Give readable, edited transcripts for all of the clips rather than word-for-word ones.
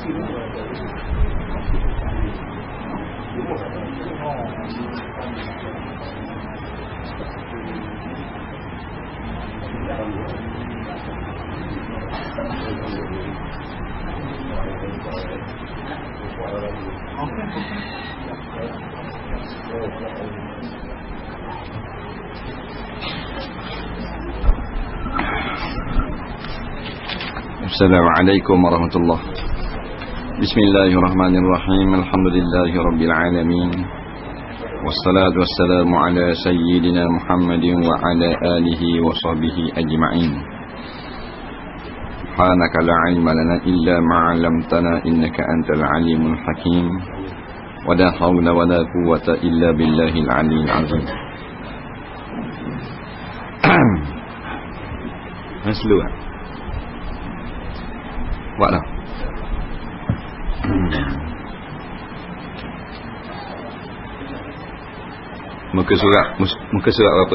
Assalamualaikum warahmatullahi. Bismillahirrahmanirrahim. Alhamdulillahi rabbil alamin. Wassalatu wassalamu ala sayyidina Muhammadin wa ala alihi wa sahbihi ajma'in. Subhanaka la ilma lana illa ma 'allamtana innaka antal alimul hakim. Wa la hawla wa la quwwata illa billahil aliyyil azim. Maslu. Buatlah. Muka surat berapa?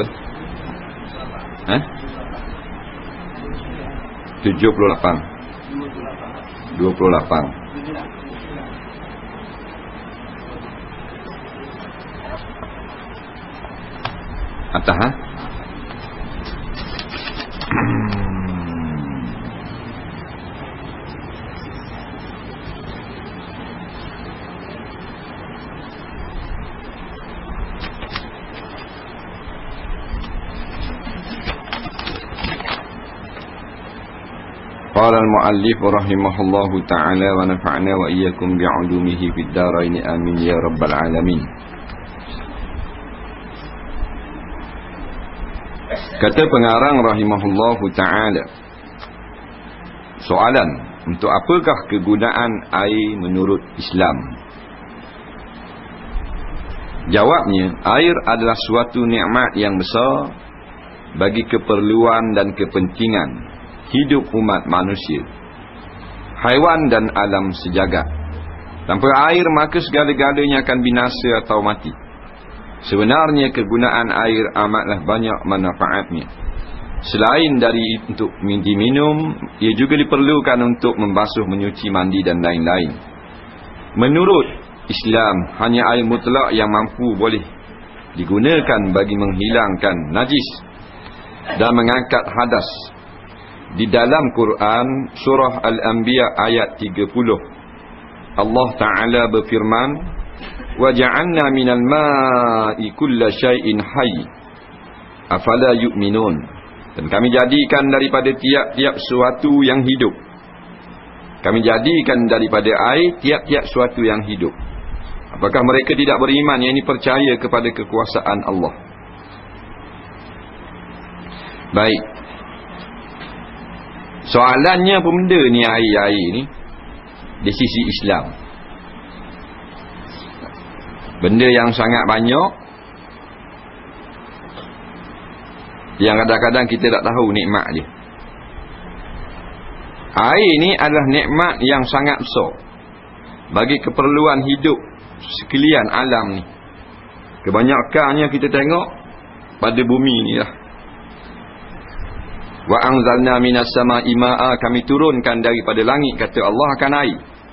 28. Atas ha? قال المؤلف رحمه الله تعالى ونفعنا وإياكم بعلومه في الدارين آمين يا رب العالمين. Kata pengarang rahimahullahu ta'ala, soalan, untuk apakah kegunaan air menurut Islam? Jawabnya, air adalah suatu nikmat yang besar bagi keperluan dan kepentingan hidup umat manusia, haiwan dan alam sejagat. Tanpa air maka segala-galanya akan binasa atau mati. Sebenarnya kegunaan air amatlah banyak manfaatnya. Selain dari untuk diminum, ia juga diperlukan untuk membasuh, menyuci, mandi dan lain-lain. Menurut Islam, hanya air mutlak yang mampu boleh digunakan bagi menghilangkan najis dan mengangkat hadas. Di dalam Quran surah Al-Anbiya ayat 30, Allah Ta'ala berfirman, wa ja'alna minal ma'i kulla syai'in hayy afala yu'minun. Dan kami jadikan daripada tiap-tiap suatu yang hidup. Kami jadikan daripada air tiap-tiap suatu yang hidup. Apakah mereka tidak beriman, yang ini percaya kepada kekuasaan Allah? Baik. Soalannya apa benda ni air-air ni di sisi Islam? Benda yang sangat banyak, yang kadang-kadang kita tak tahu nikmat dia. Air ni adalah nikmat yang sangat besar bagi keperluan hidup sekalian alam ni. Kebanyakannya kita tengok pada bumi ni lah. Wa anzalna minas sama'i ma'a, kami turunkan daripada langit, kata Allah, akan air.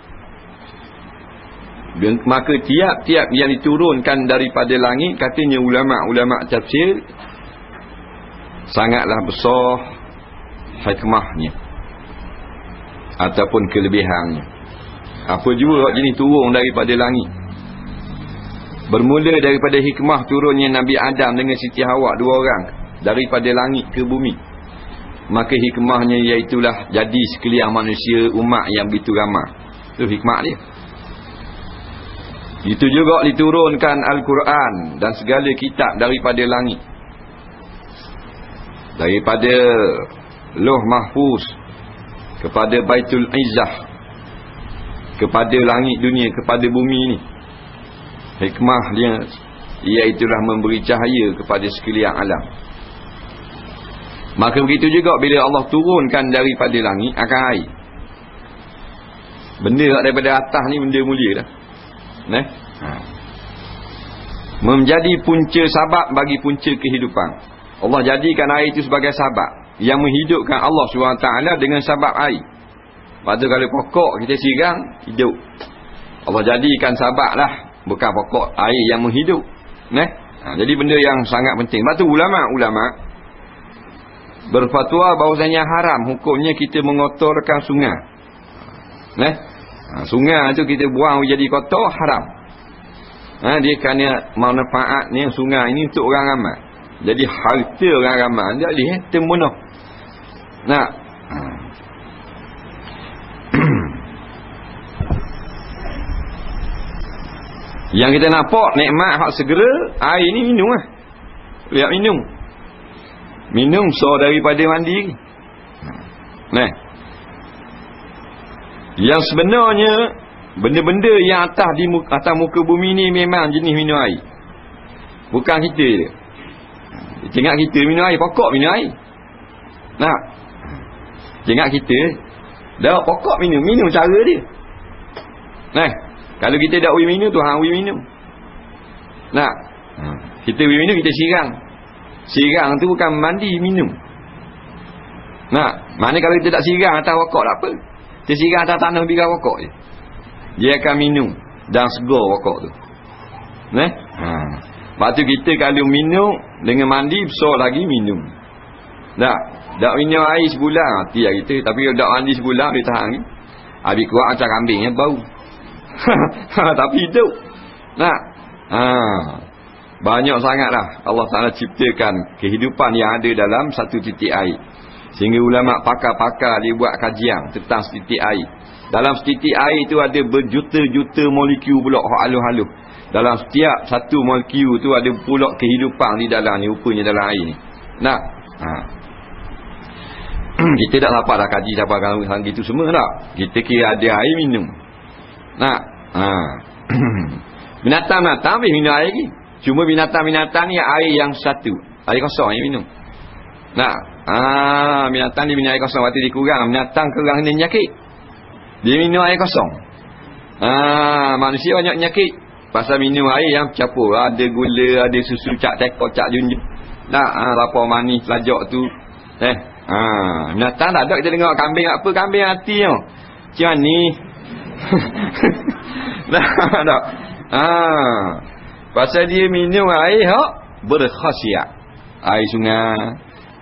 Dan maka tiap-tiap yang diturunkan daripada langit, katanya ulama' tafsir, sangatlah besar hikmahnya ataupun kelebihannya. Apa juga jenis turun daripada langit. Bermula daripada hikmah turunnya Nabi Adam dengan Siti Hawa, dua orang, daripada langit ke bumi. Maka hikmahnya iaitulah jadi sekalian manusia umat yang begitu ramai. Itu hikmah dia. Itu juga diturunkan Al-Quran dan segala kitab daripada langit. Daripada Lauh Mahfuz kepada Baitul Izzah, kepada langit dunia, kepada bumi ni. Hikmah dia iaitulah memberi cahaya kepada sekalian alam. Maka begitu juga bila Allah turunkan daripada langit akan air. Benda daripada atas ni benda mulia dah. Menjadi punca sabab bagi punca kehidupan. Allah jadikan air itu sebagai sabab yang menghidupkan Allah SWT dengan sabab air. Lepas tu kalau pokok kita siram, hidup. Allah jadikan sabak lah, bukan pokok air yang menghidup. Jadi benda yang sangat penting. Lepas tu ulama' berfatwa bahawasanya haram hukumnya kita mengotorkan sungai. Sungai tu kita buang jadi kotor, haram. Dia kerana manfaatnya sungai ini untuk orang ramai. Jadi harta orang ramai dia terbunuh. Yang kita nampak nikmat hak segera, air ni minum lah. Lihat minum so daripada mandi. Yang sebenarnya benda-benda yang atas muka bumi ni memang jenis minum air. Bukan kita je. Ingat kita minum air, pokok minum air. Ingat kita dah pokok minum cara dia. Kalau kita dak wi minum, Tuhan wi minum. Kita wi minum, kita siram. Siram tu bukan mandi, minum. Mana kalau kita tak siram atas pokok tak apa. Kita siram atas tanah biar pokok je. Dia akan minum dan segar pokok tu. Lepas tu kita kalau minum dengan mandi, besar lagi minum. Tak minum air sebulan, mati lah kita. Tapi kalau tak mandi sebulan, dia tahan ni. Habis kuat macam kambing yang bau. Tapi hidup. Banyak sangatlah Allah Ta'ala ciptakan kehidupan yang ada dalam satu titik air. Sehingga ulama' pakar-pakar dia buat kajian tentang setitik air. Dalam setitik air itu ada berjuta-juta molekul pula halus-halus. Dalam setiap satu molekul tu ada pula kehidupan di dalam ni, rupanya dalam air ni. Kita tak dapat dah kaji sampai kan gitu semua tak. Kita kira ada air minum. Binatang-binatang boleh minum air lagi. Cuma binatang-binatang ni air yang satu, air kosong yang minum. Binatang dia minum air kosong, waktu dia kurang. Binatang kurang dia nyakit, dia minum air kosong. Manusia banyak nyakit pasal minum air yang campur. Ada gula, ada susu, cak tekok, cak junjung. Lapar manis, lajak tu. Binatang tak ada. Kita dengar kambing apa, kambing hati tau. Macam ni. Tak. Pasal dia minum air berkhasiat. Air sungai.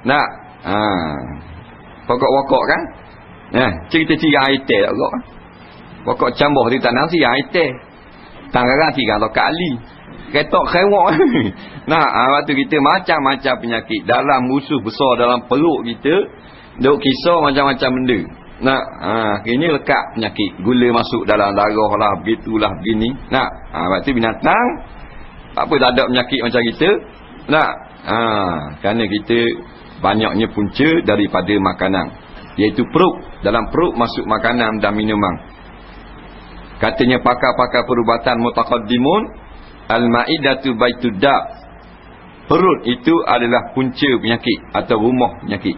Pokok-pokok kan. Cerita-cerita air teh tak kok. Pokok cambah di tanah si air teh. Tanggarang 3 kali. Ketok khewak. Waktu kita macam-macam penyakit dalam musuh besar dalam perut kita. Duk kisah macam-macam benda. Ini lekat penyakit. Gula masuk dalam darah lah, begitulah, begini. Waktu binatang tak apa, tak ada penyakit macam kita. Kerana kita banyaknya punca daripada makanan, iaitu perut. Dalam perut masuk makanan dan minuman. Katanya pakar-pakar perubatan mutaqaddimun, al-ma'idatu baitud da'. Perut itu adalah punca penyakit atau rumah penyakit.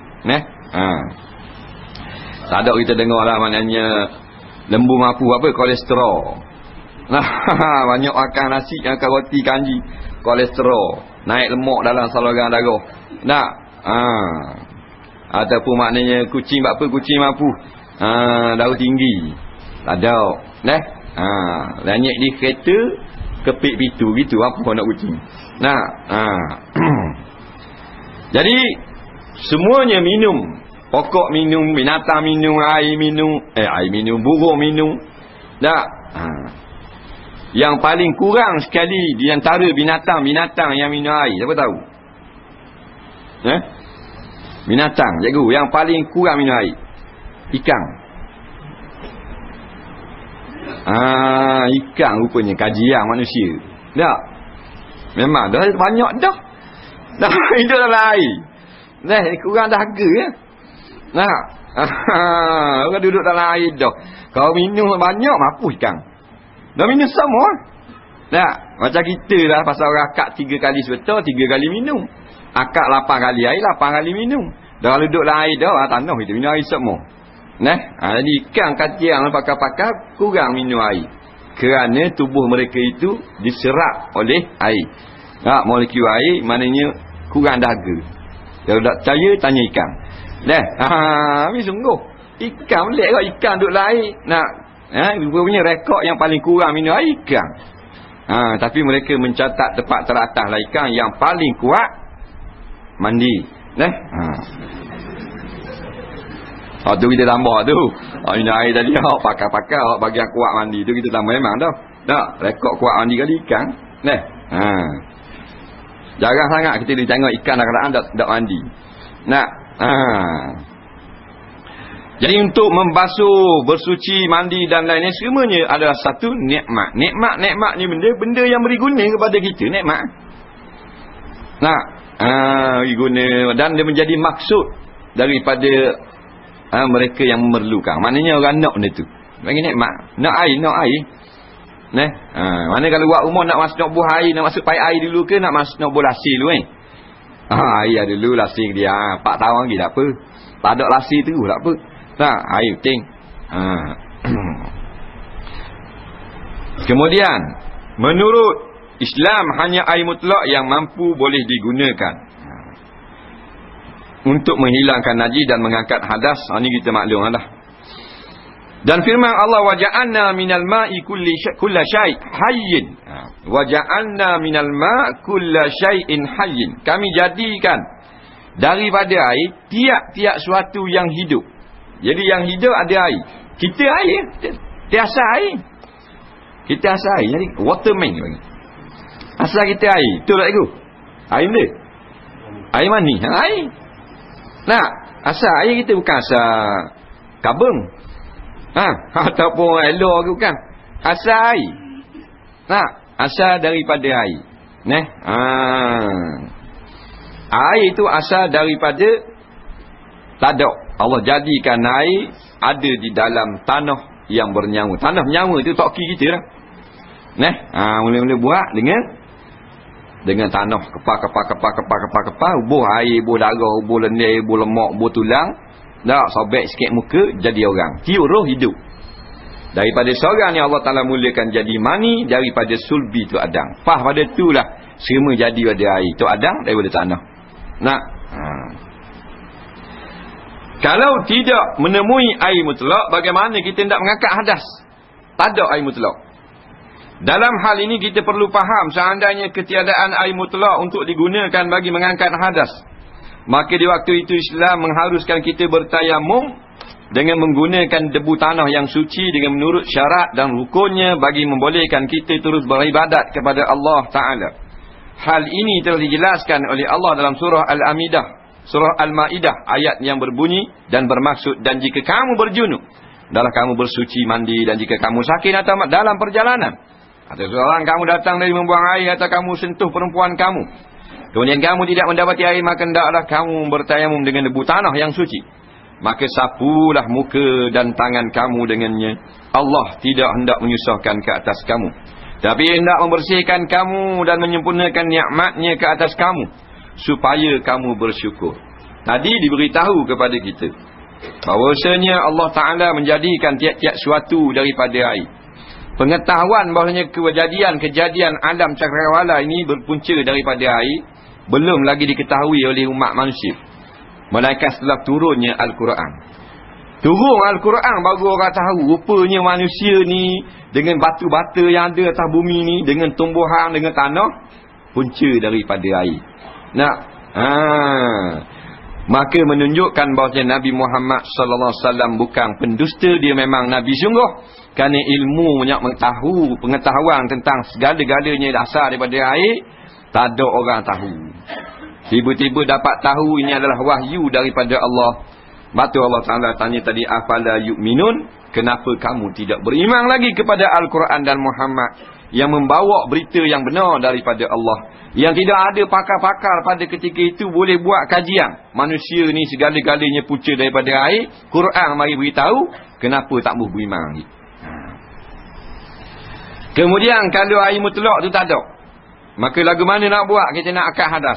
Tak ada kita dengar lah maknanya lembu mampu apa, kolesterol. Banyak makan nasi, makan roti, kanji, kolesterol, naik lemak dalam saluran darah. Ataupun maknanya kucing apa, kucing mampu darah tinggi. Tak ada. Lanyek di kereta, kepik pitu gitu, apa nak kucing. Jadi semuanya minum. Pokok minum, binatang minum, air minum, burung minum. Yang paling kurang sekali di antara binatang-binatang yang minum air, siapa tahu? Binatang, cikgu, yang paling kurang minum air, ikan. Ikan rupanya kajian manusia. Memang dah banyak dah. Hidup dalam air. Kurang dahaga ya. Orang duduk dalam air dah. Kau minum banyak, mampu ikan. Dah minum semua. Macam kita lah, pasal orang akak 3 kali sebetul, 3 kali minum. Akak 8 kali air, 8 kali minum. Dah duduk dalam air dah, tanah kita minum air semua. Jadi ikan katiang pakar-pakar kurang minum air. Kerana tubuh mereka itu diserap oleh air. Molekul air maknanya kurang dahaga. Kalau tak percaya, tanya ikan. Habis sungguh. Ikan pelik kau, ikan duduk lain. Nak punya rekod yang paling kurang minum air ikan. Tapi mereka mencatat tempat teratas lah ikan yang paling kuat mandi. Tu kita tambah tu. Minum air tadi pakar-pakar bagi yang kuat mandi tu kita tambah memang dah. Tak, rekod kuat mandi kali ikan. Jarang sangat kita tengok ikan kadang-kadang tak mandi. Jadi untuk membasuh, bersuci, mandi dan lainnya semuanya adalah satu nikmat. Nikmat ni benda yang beri guna kepada kita, nikmat. Beri guna dan dia menjadi maksud daripada mereka yang memerlukan. Maknanya orang nak benda tu. Bagi nikmat. Nak air. Mana kalau buat rumah nak buah air, nak masuk paip air dulu ke nak buah lasir dulu air dulu, lasir dia 4 tahun lagi tak apa. Tak ada lasir tu tak apa. Air penting. Kemudian menurut Islam hanya air mutlak yang mampu boleh digunakan untuk menghilangkan najis dan mengangkat hadas. Ini kita maklum dah. Dan firman Allah, waja'alna minal ma'i kulla syai' hayyin. Waja'alna minal ma' kulla syai'in hayyin. Kami jadikan daripada air tiap-tiap suatu yang hidup. Jadi yang hidup ada air. Kita air, tiasa air. Kita asal air. Jadi waterman bagi. Asal kita air. Betul tak itu? Air benda. Air mani. Air. Asal air kita bukan asal kabung. Ataupun elor ke bukan. Asal air. Asal daripada air. Air itu asal daripada tadak. Allah jadikan air ada di dalam tanah yang bernyawa. Tanah bernyawa itu toki kita lah. Mula-mula buat dengan tanah kepal, buh air, buh darah, buh lendir, buh lemak, buh tulang. Tak, sobek sikit muka jadi orang. Tiup roh hidup. Daripada seorang yang Allah Ta'ala mulakan jadi mani, daripada sulbi tu Adam. Pada itulah semua jadi pada air. Tu Adam daripada tanah. Kalau tidak menemui air mutlak, bagaimana kita tidak mengangkat hadas? Tak ada air mutlak. Dalam hal ini kita perlu faham, seandainya ketiadaan air mutlak untuk digunakan bagi mengangkat hadas, maka di waktu itu Islam mengharuskan kita bertayamum dengan menggunakan debu tanah yang suci dengan menurut syarat dan rukunnya bagi membolehkan kita terus beribadat kepada Allah Ta'ala. Hal ini telah dijelaskan oleh Allah dalam surah Surah Al-Ma'idah, ayat yang berbunyi dan bermaksud, dan jika kamu berjunub, adalah kamu bersuci mandi, dan jika kamu sakit atau dalam perjalanan, atau seorang kamu datang dari membuang air, atau kamu sentuh perempuan kamu, kemudian kamu tidak mendapati air, maka hendaklah kamu bertayamum dengan debu tanah yang suci. Maka sapulah muka dan tangan kamu dengannya. Allah tidak hendak menyusahkan ke atas kamu, tapi hendak membersihkan kamu dan menyempurnakan nikmat-Nya ke atas kamu, supaya kamu bersyukur. Tadi diberitahu kepada kita bahawasanya Allah Ta'ala menjadikan tiap-tiap suatu daripada air. Pengetahuan bahawasanya kejadian alam cakrawala ini berpunca daripada air belum lagi diketahui oleh umat manusia, melainkan setelah turunnya Al-Quran. Turun Al-Quran baru orang tahu rupanya manusia ni dengan batu-bata yang ada atas bumi ni, dengan tumbuhan, dengan tanah, punca daripada air. Maka menunjukkan bahawa Nabi Muhammad sallallahu alaihi wasallam bukan pendusta, dia memang nabi sungguh, kerana ilmu pengetahuan tentang segala-galanya asal daripada air tak ada orang tahu. Tiba-tiba dapat tahu ini adalah wahyu daripada Allah. Batu Allah Ta'ala tanya tadi, afala yu'minun, kenapa kamu tidak beriman lagi kepada Al-Quran dan Muhammad yang membawa berita yang benar daripada Allah, yang tidak ada pakar-pakar pada ketika itu boleh buat kajian. Manusia ni segala-galanya punca daripada air. Quran mari beritahu, kenapa tak boleh beriman lagi? Kemudian kalau air mutlak tu tak ada, maka lagu mana nak buat kita nak akad hadas?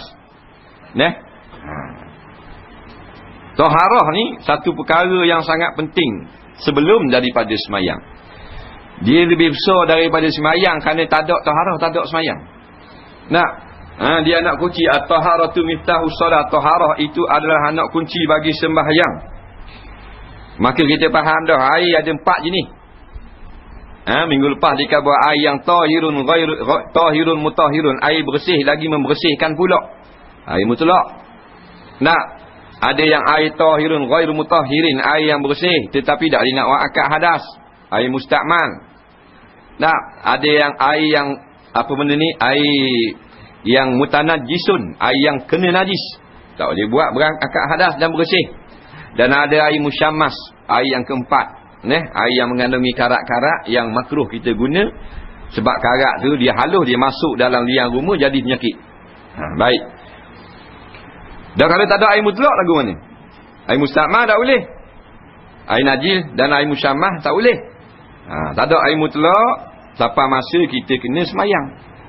Taharah ni satu perkara yang sangat penting sebelum daripada semayang. Dia lebih besar daripada semayang, kerana tak ada taharah, tak ada semayang. Dia anak kunci. At-taharatu miftahus salat. Taharah itu adalah anak kunci bagi sembahyang. Maka kita faham dah air ada 4 jenis. Minggu lepas dikatakan air yang tahirun mutahhirun, air bersih lagi membersihkan pula. Air mutlak. Nak ada yang air tahirun ghairu mutahhirin, air yang bersih tetapi tak nak buat akad hadas, air mustakmal. Nak ada yang air yang apa benda ni, air yang mutanajjisun, air yang kena najis, tak boleh buat akad hadas dan bersih. Dan ada air musyammas, air yang keempat, air yang mengandungi karat-karat yang makruh kita guna, sebab karat tu dia halus, dia masuk dalam liang rumah jadi penyakit. Baik. Dan kalau tak ada air mutlak lagu mana? Air mustakmal tak boleh. Air najis dan air musyammah tak boleh. Tak ada air mutlak, sampai masa kita kena semayang.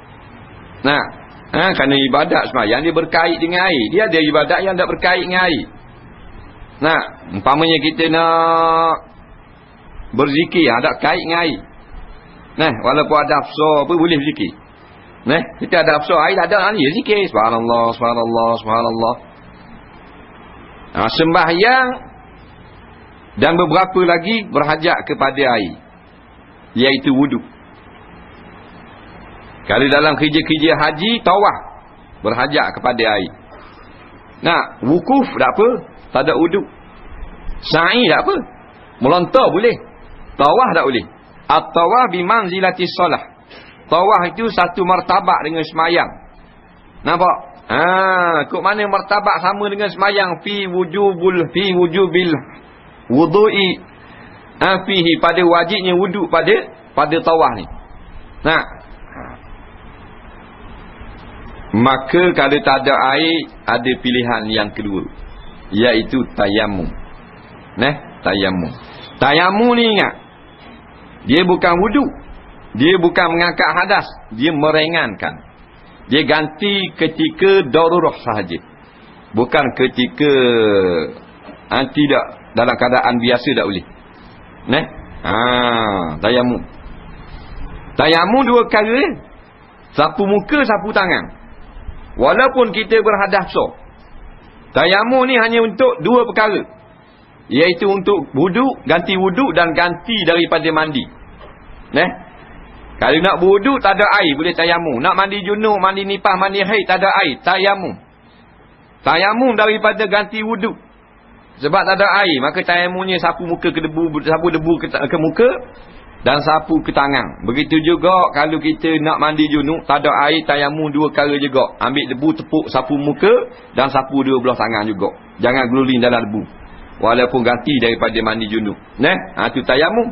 Kerana ibadat semayang dia berkait dengan air. Dia ada ibadat yang tak berkait dengan air. Umpamanya kita nak berzikir, ada kait dengan air. Walaupun ada hafsah apa boleh berzikir. Kita ada hafsah air tak ada, dia zikir subhanallah, subhanallah, subhanallah. Sembahyang dan beberapa lagi berhajat kepada air, iaitu wuduk. Kalau dalam kerja-kerja haji, tawaf berhajat kepada air. Wukuf tak apa, tak ada wuduk. Sa'i tak apa, melontar boleh. Tawaf tak boleh. At-tawaf bimanzilati solah. Tawaf itu satu martabat dengan semayang. Nampak? Kok mana martabat sama dengan semayang? Fi wujubil wudu'i, fihi, pada wajibnya wuduk pada tawaf ni. Maka kalau tak ada air, ada pilihan yang kedua, iaitu tayamum. Tayamum. Tayamum ni ingat, dia bukan wuduk, dia bukan mengangkat hadas, dia meringankan. Dia ganti ketika darurah sahaja, bukan ketika tidak dalam keadaan biasa tak boleh. Tayamum. Tayamum dua perkara, sapu muka, sapu tangan. Walaupun kita berhadas besar, tayamum ni hanya untuk dua perkara, iaitu untuk wuduk, ganti wuduk, dan ganti daripada mandi. Kalau nak berwuduk tak ada air, boleh tayamum. Nak mandi junub, mandi nipah, mandi haid, tak ada air, tayamum. Tayamum daripada ganti wuduk. Sebab tak ada air, maka tayamumnya sapu muka ke debu, sapu debu ke muka, dan sapu ke tangan. Begitu juga kalau kita nak mandi junub, tak ada air, tayamum dua kali juga. Ambil debu, tepuk sapu muka dan sapu dua belah tangan juga. Jangan geluling dalam debu, walaupun ganti daripada mandi junub. Itu tayamum.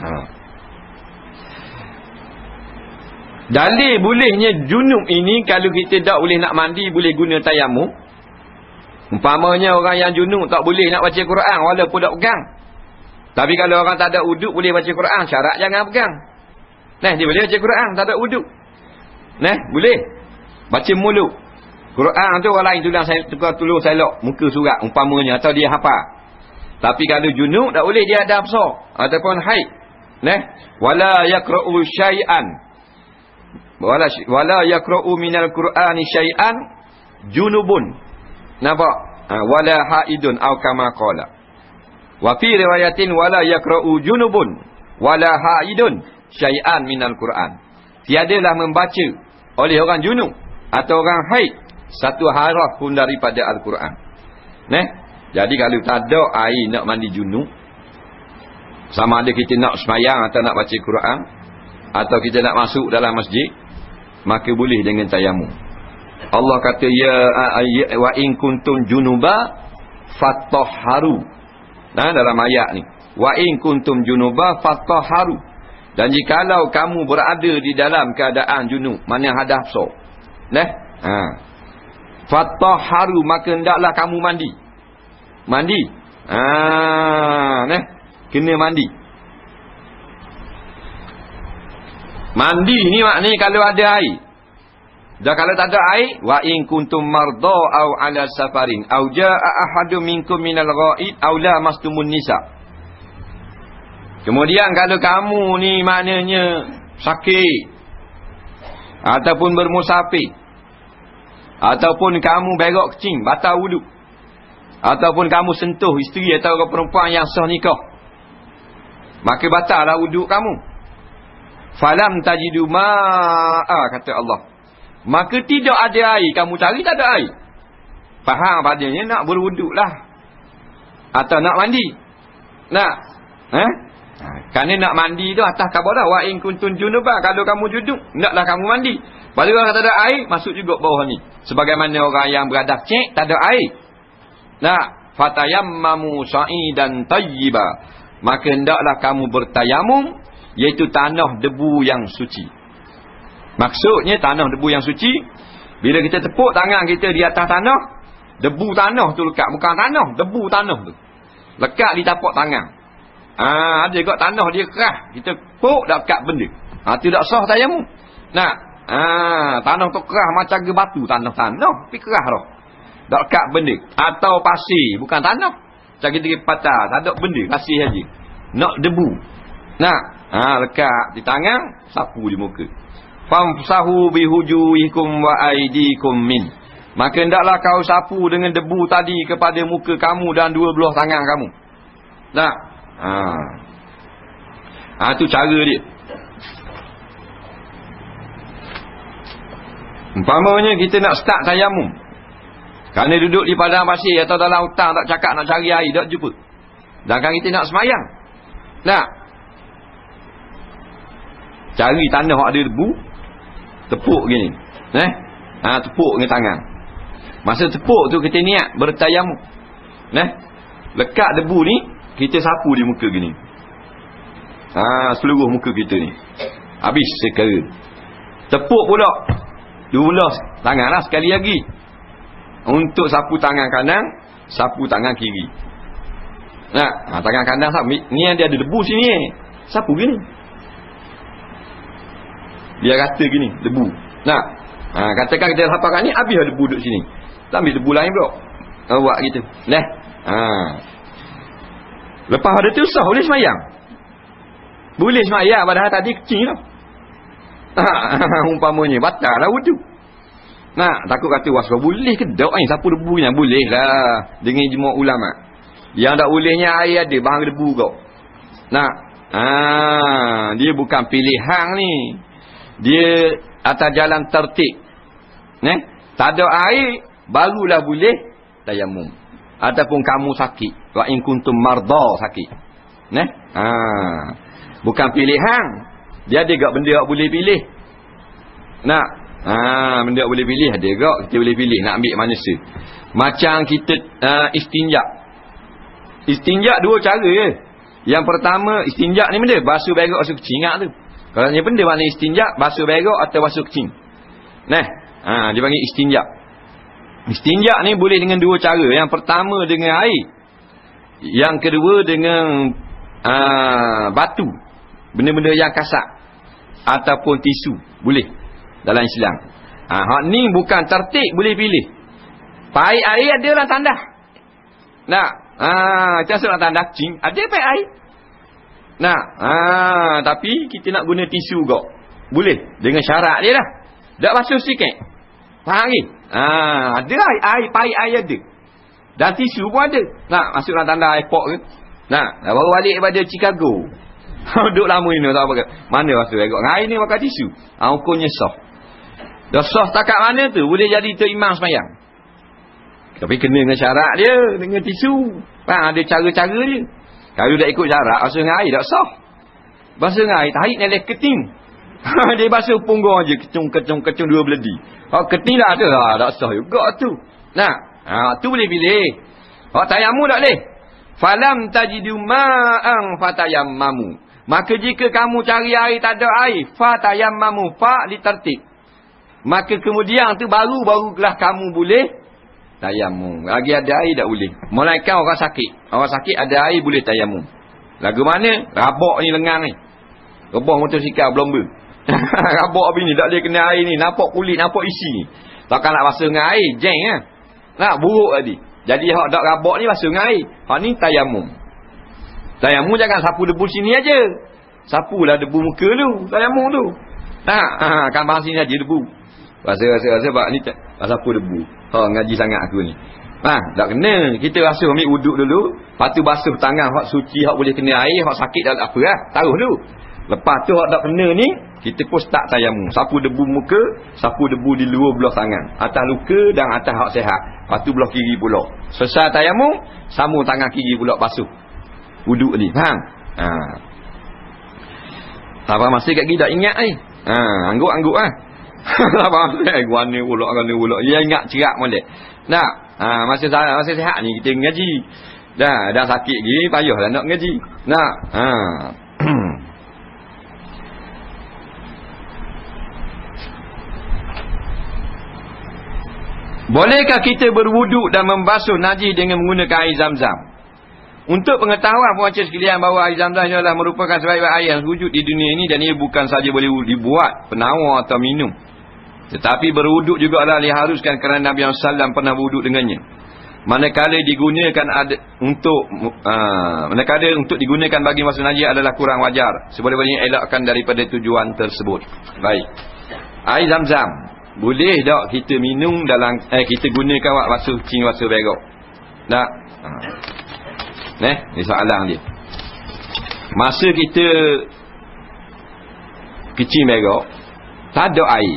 Dalil bolehnya junub ini, kalau kita tak boleh nak mandi, boleh guna tayamum. Umpamanya orang yang junub tak boleh nak baca Quran walaupun tak pegang. Tapi kalau orang tak ada uduk boleh baca Quran, syarat jangan pegang. Dia boleh baca Quran tak ada uduk. Boleh baca mulut. Quran tu orang lain tolong selok muka surat umpamanya, atau dia hafal. Tapi kalau junub tak boleh, dia ada absar ataupun haid. Wala yaqra'u syai'an, wala yaqra'u minal Qur'ani syai'an junubun. Nampak? Wala haidun aw kama qala. Wa fi riwayatin wala yaqra'u junubun wala haidun syai'an minal Qur'an. Tiadalah membaca oleh orang junub atau orang haid satu haraf pun daripada Al-Quran. Jadi kalau tak ada air nak mandi junub, sama ada kita nak semayang atau nak baca Quran, atau kita nak masuk dalam masjid, maka boleh dengan tayamum. Allah kata wa in kuntum junuba fatahharu. Dalam ayat ni, wa in kuntum junuba fatahharu. Dan jikalau kamu berada di dalam keadaan junub, mana hadas besar, fatahharu, maka hendaklah kamu mandi. Kena mandi. Mandi ni maknanya kalau ada air. Dan kalau tak ada air, wa in kuntum marda aw ala safarin aw jaa ahadun minkum minal ghaid aw lamastumun nisa. Kemudian kalau kamu ni maknanya sakit, ataupun bermusafir, ataupun kamu berak kecing, batal wuduk. Ataupun kamu sentuh isteri atau orang perempuan yang sah nikah, maka batallah wuduk kamu. Falam tajidu ma'a, kata Allah. Maka tidak ada air, kamu cari tak ada air. Faham padanya nak berwuduk lah. Atau nak mandi. Nak. Kerana nak mandi tu atas khabar dah. Wa in kuntum junuban. Kalau kamu junub, naklah kamu mandi. Pada orang kata ada air, masuk juga bawah ni. Sebagaimana orang yang beradab cek, tak ada air. Nak. Fatayammamu sa'idan tayyiba. Maka hendaklah kamu bertayamum, iaitu tanah debu yang suci. Maksudnya tanah debu yang suci, bila kita tepuk tangan kita di atas tanah, debu tanah tu lekat. Bukan tanah, debu tanah tu lekat di tapak tangan. Ada juga tanah dia kerah, kita tepuk dah lekat benda. Itu tak sah tayamum. Nak. Tanah tu kerah macam ke batu. Tanah tapi kerah dah. Tak lekat benda. Atau pasir, bukan tanah. Macam kita patah, tak ada benda, pasir saja. Nak debu. Nak. Lekat di tangan, sapu di muka. Famsahu bihujuhikum wa aidikum min. Maka hendaklah kau sapu dengan debu tadi kepada muka kamu dan dua belah tangan kamu. Tak? Itu cara dia. Umpamanya kita nak start tayamum, kerana duduk di padang pasir atau dalam hutan, tak cakap nak cari air, tak jumpa. Dan kan kita nak semayang, nak cari tanah ada debu, tepuk gini. Tepuk dengan tangan. Masa tepuk tu kita niat bertayamum. Lekat debu ni, kita sapu di muka gini. Seluruh muka kita ni. Habis sekara. Tepuk pula dua belah tangan lah sekali lagi. Untuk sapu tangan kanan, sapu tangan kiri. Tangan kanan sapu. Ni yang dia ada debu sini. Sapu gini. Biar rata gini, debu. Katakan kita sapakan ni, habis ada debu duduk sini. Kita ambil debu lain pula. Buat gitu. Lepas ada tu sah, boleh semayang. Boleh semayang, padahal tadi kecil lah. Umpamanya, batal lah wuduk. Takut kata, wasbah boleh ke tak sapu debunya? Boleh lah. Dengan ijma' ulama. Yang tak bolehnya air ada, bahan debu kau. Dia bukan pilihan ni. Dia atas jalan tertib. Tak ada air, barulah boleh tayamum. Ataupun kamu sakit. Wa in kuntum marda, sakit. Bukan pilihan. Dia ada tak benda yang boleh pilih. Benda yang boleh pilih ada tak? Kita boleh pilih nak ambil manusia. Macam kita istinja. Istinja dua cara je. Yang pertama, istinja ni benda basuh berak basuh kecing. Ingat tu. Kalau ni benda mana istinja, basuh berak atau basuh kecing. Dia panggil istinja. Istinja ni boleh dengan dua cara. Yang pertama dengan air. Yang kedua dengan batu. Benda-benda yang kasar. Ataupun tisu. Boleh. Dalam Islam. Hak ni bukan tertib, boleh pilih. Paik air ada dalam tandah. Macam dalam tandah kecing, ada paik air. Tapi kita nak guna tisu kok. Boleh. Dengan syarat dia lah. Tak basuh sikit. Faham ke? Ada air, paik air ada. Dan tisu pun ada. Masuk dalam tanda airport ke. Baru balik daripada Chicago. Duduk lama ni tak apa. Mana basuh air? Air ni pakai tisu. Hukumnya sah. Dah sah takat mana tu? Boleh jadi tu imam semayang. Tapi kena dengan syarat dia. Dengan tisu. Ada cara-cara dia. Kalau tak ikut syarat, basuh dengan air tak sah. Basuh dengan air, tarik neleh keting. Dia basuh punggung je. Kecung dua beledi. Keting dah ada. Tak sah juga tu. Tu boleh pilih. Tayamu tak boleh. Falam tajidu ma'ang fatayammamu. Maka jika kamu cari air tak ada air, fatayammamu, fa' ditertib. Maka kemudian tu barulah kamu boleh tayamum. Lagi ada air tak boleh. Melainkan orang sakit. Orang sakit ada air boleh tayamum. Lagu mana? Rabak ni lengan ni. Rebah motosikal berlomba. Rabak bini tak boleh kena air ni. Nampak kulit, nampak isi ni. Takkan nak basuh dengan air, jeng lah. Nak buruk tadi. Jadi hak dak rabak ni basuh dengan air. Hak ni tayamum. Tayamum jangan sapu debu sini aja. Sapulah debu muka tu. Tayamum tu. Kan bahas sini aja debu. Rasa sebab ni sapu debu. Ngaji sangat aku ni. Tak kena. Kita basuh ambil wuduk dulu. Lepas tu basuh tangan hak suci, hak boleh kena air, hak sakit tak apa lah. Taruh dulu. Lepas tu hak tak kena ni, kita pun start tayamum. Sapu debu muka, sapu debu di luar belah tangan. Atas luka dan atas hak sehat. Lepas tu belah kiri pula. Selesai tayamum, sambung tangan kiri pula basuh wuduk ni. Faham? Apa masih kat kita ingat ni? Angguk-angguk lah. Apa masih? Guana pulak. Dia ingat cerak molek. Nak? Masih sihat ni kita ngaji. Dah sakit gini payahlah nak ngaji. Nak? Bolehkah kita berwuduk dan membasuh najis dengan menggunakan air Zam-Zam? Untuk pengetahuan pembaca sekalian bahawa air Zam-Zam adalah merupakan sebaik-baik air yang wujud di dunia ini, dan ia bukan saja boleh dibuat penawar atau minum, tetapi berwuduk juga adalah diharuskan kerana Nabi SAW pernah berwuduk dengannya. Manakala untuk digunakan bagi basuh najis adalah kurang wajar, seboleh-bolehnya elakkan daripada tujuan tersebut. Baik. Air Zam-Zam boleh tak kita minum dalam kita gunakan buat basuh cing, basuh berak? Tak? Ni soalan dia. Masa kita kecil berak, tak ada air.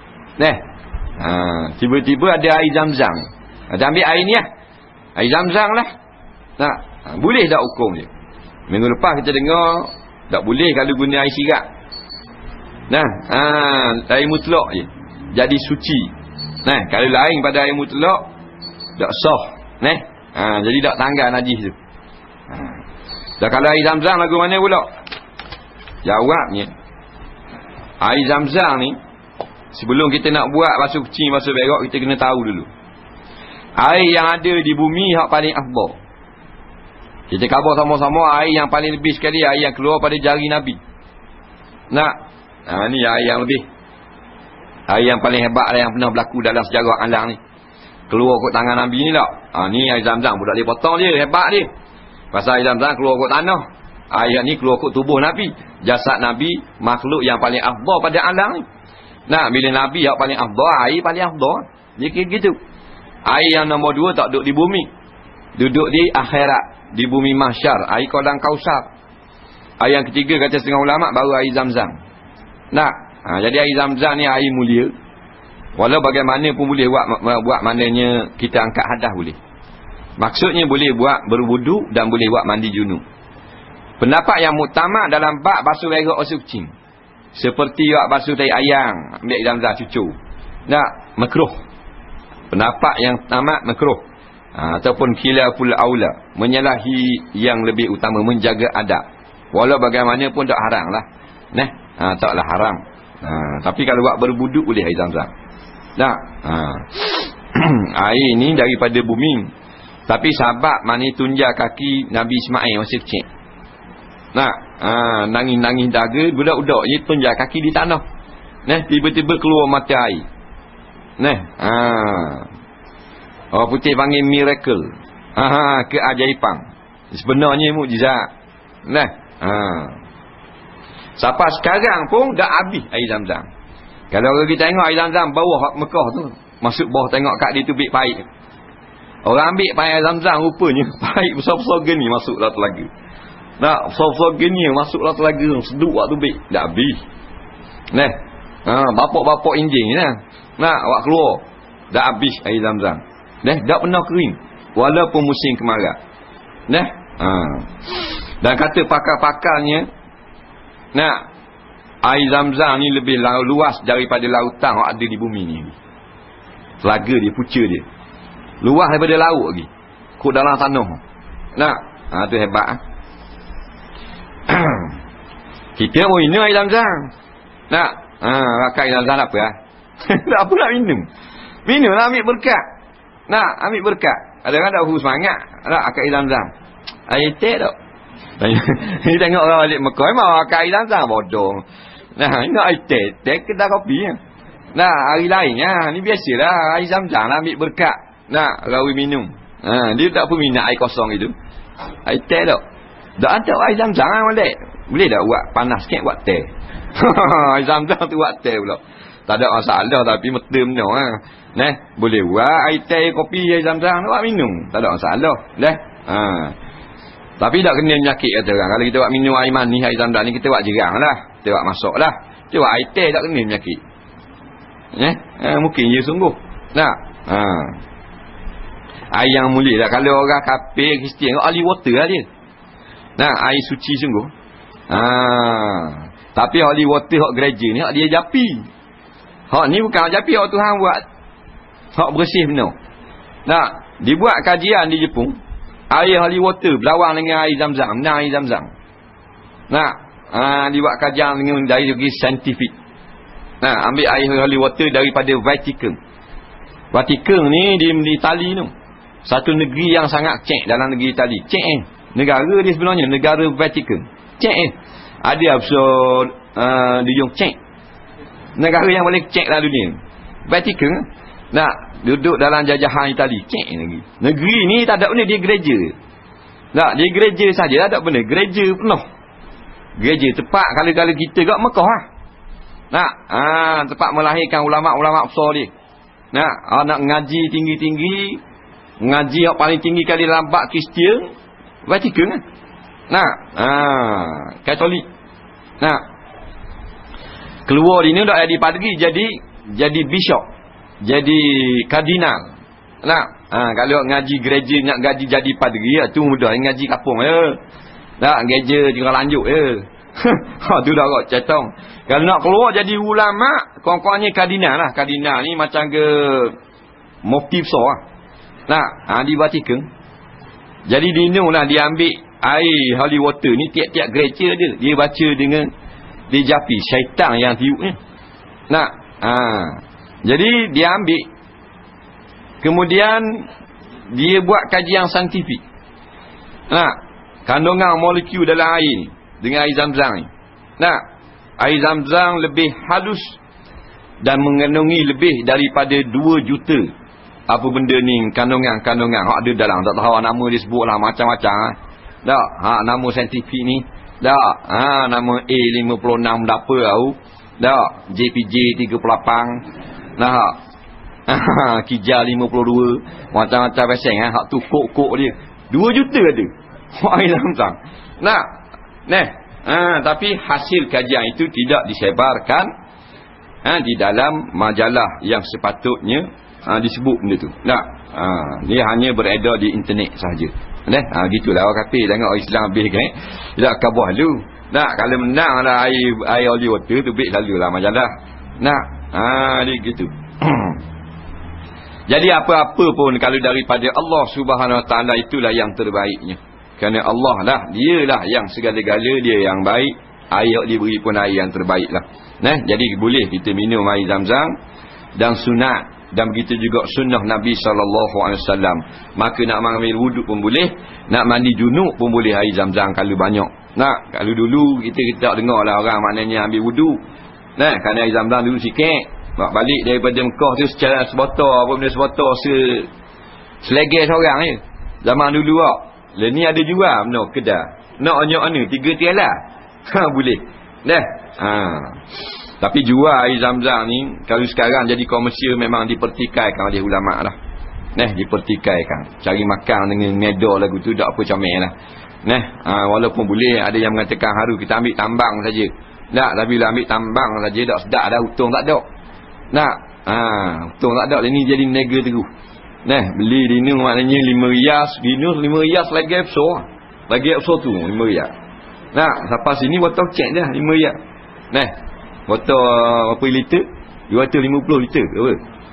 Tiba-tiba ada air Zam-Zam. Ada ambil air ni lah. Air Zam-Zam lah. Boleh tak hukum dia? Minggu lepas kita dengar tak boleh kalau guna air sirap. Air mutlak je jadi suci. Kalau lain pada air mutlak tak sah. Jadi tak tanggal najis tu. Dan kalau air Zam-Zam lagu mana pula? Jawabnya, air Zam-Zam ni, sebelum kita nak buat basuh kucing, basuh berak, kita kena tahu dulu air yang ada di bumi hak paling afdal. Kita khabar sama-sama air yang paling lebih sekali, air yang keluar pada jari Nabi. Ni air yang lebih, air yang paling hebat yang pernah berlaku dalam sejarah alam ni. Keluar kot tangan Nabi ni tak? Ni air Zam-Zam, budak dia potong dia, hebat dia. Pasal air Zam-Zam keluar kot tanah. Air ni keluar kot tubuh Nabi. Jasad Nabi, makhluk yang paling afdal pada alam ni. Bila Nabi yang paling afdal, air paling afdal. Dia kira gitu. Air yang nombor 2 tak duduk di bumi, duduk di akhirat, di bumi mahsyar, air Qaudul Kausar. Air yang ketiga kata setengah ulama baru air Zam-Zam. Jadi air Zam-Zam ni air mulia. Walau bagaimana pun boleh buat maknanya kita angkat hadas boleh. Maksudnya boleh buat berwuduk dan boleh buat mandi junub. Pendapat yang muktamad dalam bab basuh berak basuh kucing, seperti buat basuh tai ayam, ambil Zam-Zam cucu, makruh. Pendapat yang amat makruh, ataupun khilaful aula, menyalahi yang lebih utama, menjaga adab. Walau bagaimanapun tak haram lah. Taklah haram. Tapi kalau buat berwuduk boleh air Zam-Zam. Air ni daripada bumi. Tapi sahabat mani tunja kaki Nabi Ismail masih kecil. Nangis-nangis daga, budak-budak je tunja kaki di tanah. Tiba-tiba keluar mata air. Orang putih panggil miracle. Keajaiban. Sebenarnya mukjizat. Sampai sekarang pun dah habis air Zam-Zam. Kalau kita tengok air Zam-Zam bawah Mekah tu, masuk bawah tengok kat dia tu bit pahit. Orang ambil air Zam-Zam rupanya pahit besar-besar gini masuk dalam telaga. Besar-besar gini masuk dalam telaga, seduk waktu bit. Dah habis. Bapak-bapak injing ni awak keluar. Dah habis air Zam-Zam. Dah pernah kering walaupun musim kemarau. Dan kata pakar-pakarnya, air Zam-Zam ni lebih luas daripada lautan yang ada di bumi ni. Telaga dia, puca dia luas daripada laut lagi, kot dalam tanah. Tu hebat. Kita pun minum air Zam-Zam. Rakai Zam-Zam tak apa. Tak apa nak minum. Minum lah, ambil berkat. Ambil berkat. Ada-kadang tak huruf semangat akak air Zam-Zam. Air teh tak. Ni tengok orang balik Mekah, memang akak air Zam-Zam bodoh. Nak air teh, kedai kopi. Hari lain ni biasalah air Zam-Zam lah, ambil berkat. Rawi minum. Dia tak pun minat air kosong itu. Air teh tak. Tak ada air Zam-Zam lah balik. Boleh tak buat panas sikit buat teh. Air Zam-Zam tu buat teh pula. Tak ada masalah, tapi mesti minum boleh buat air teh, kopi, air zam-zam buat minum, tak ada masalah tapi tak kena penyakit kata orang. Kalau kita buat minum air manis, air zam-zam ni, kita buat jerang lah, kita buat masuk lah. Kita buat air teh tak kena penyakit mungkin je sungguh air yang mulia lah. Kalau orang kafir Kristian, holy water lah dia air suci sungguh tapi holy water hak gereja ni, hak dia japi, hak ni bukan hak japi, hak Tuhan buat, hak bersih benar. Dibuat kajian di Jepun, air holy water berlawan dengan air zam-zam, air zam-zam dibuat kajian dengan dari segi saintifik. Ambil air holy water daripada Vatican. Vatican ni di Itali tu, satu negeri yang sangat cek dalam negeri Itali. Negara dia sebenarnya negara Vatican. Ada episod dia cek negara yang boleh cek dalam dunia. Vatican duduk dalam jajahan Itali. Negeri ni tak ada benda, dia gereja. Dia gereja saja, tak ada benda, gereja penuh. Gereja tempat kalau kita kat Mekah tempat melahirkan ulama-ulama besar dia. Nak ngaji tinggi-tinggi, ngaji yang paling tinggi kali dalam bab Kristian, Vatican Katolik. Keluar ini dah jadi padri, jadi bishop, jadi kardinal. Kalau ngaji gereja nak ngaji jadi padri, tu mudah, ngaji kapung gereja tinggal lanjut tu dah kot cetong. Kalau nak keluar jadi ulama, kawan-kawannya kardinal lah. Kardinal ni macam ke mufti besar di Vatican. Jadi dia ambil air holy water ni, tiap-tiap gereja dia baca dengan dia japi syaitan yang tiupnya. Jadi dia ambil, kemudian dia buat kajian saintifik kandungan molekul dalam air ni dengan air zam-zam ni. Air zam-zam lebih halus dan mengandungi lebih daripada 2 juta apa benda ni, kandungan ada dalam, tak tahu nama dia sebut lah, macam-macam nama saintifik ni nama A56 apa tahu JPJ 38 Kijal 52 macam-macam pasang hak tu kok dia 2 juta ada air zam-zam. Tapi hasil kajian itu tidak disebarkan di dalam majalah yang sepatutnya disebut benda tu. Dia hanya beredar di internet sahaja. Gitulah orang kafir tengok orang Islam habis kan. Dia kabah lu. Kalau menang lah air holy water tu baik lalulah majalah. Dia gitu. Jadi apa-apa pun kalau daripada Allah Subhanahu Wa Taala, itulah yang terbaiknya. Kerana Allah lah, dialah yang segala-gala, dia yang baik. Air dia beri pun air yang terbaik lah. Jadi boleh kita minum air zam-zam dan sunat. Dan begitu juga sunnah Nabi SAW. Maka nak ambil wuduk pun boleh, nak mandi junub pun boleh air zam-zam kalau banyak. Kalau dulu kita tak dengar lah orang maknanya ambil wuduk. Kerana air zam-zam dulu sikit, balik daripada Mekah tu secara sebotol, apa benda sebotol selegel seorang je. Zaman dulu ni ada jual no kedai. Nak anyok mana 3 tiala. Boleh. Tapi jual air zam-zam ni kalau sekarang jadi komersial memang dipertikaikan oleh ulama lah. Dipertikaikan. Cari makan dengan medor lagu tu tak apa comel lah. Walaupun boleh ada yang mengatakan haru kita ambil tambang saja. Tapi bila ambil tambang saja tak sedap dah, untung tak ada. Untung tak ada, ni jadi niaga terus. Beli dini maknanya 5 rias, dini 5 rias lagi besar. Lagi besar tu 5 rias. Sampai sini botol cek dah 5 rias. Botol berapa liter? 250 liter apa?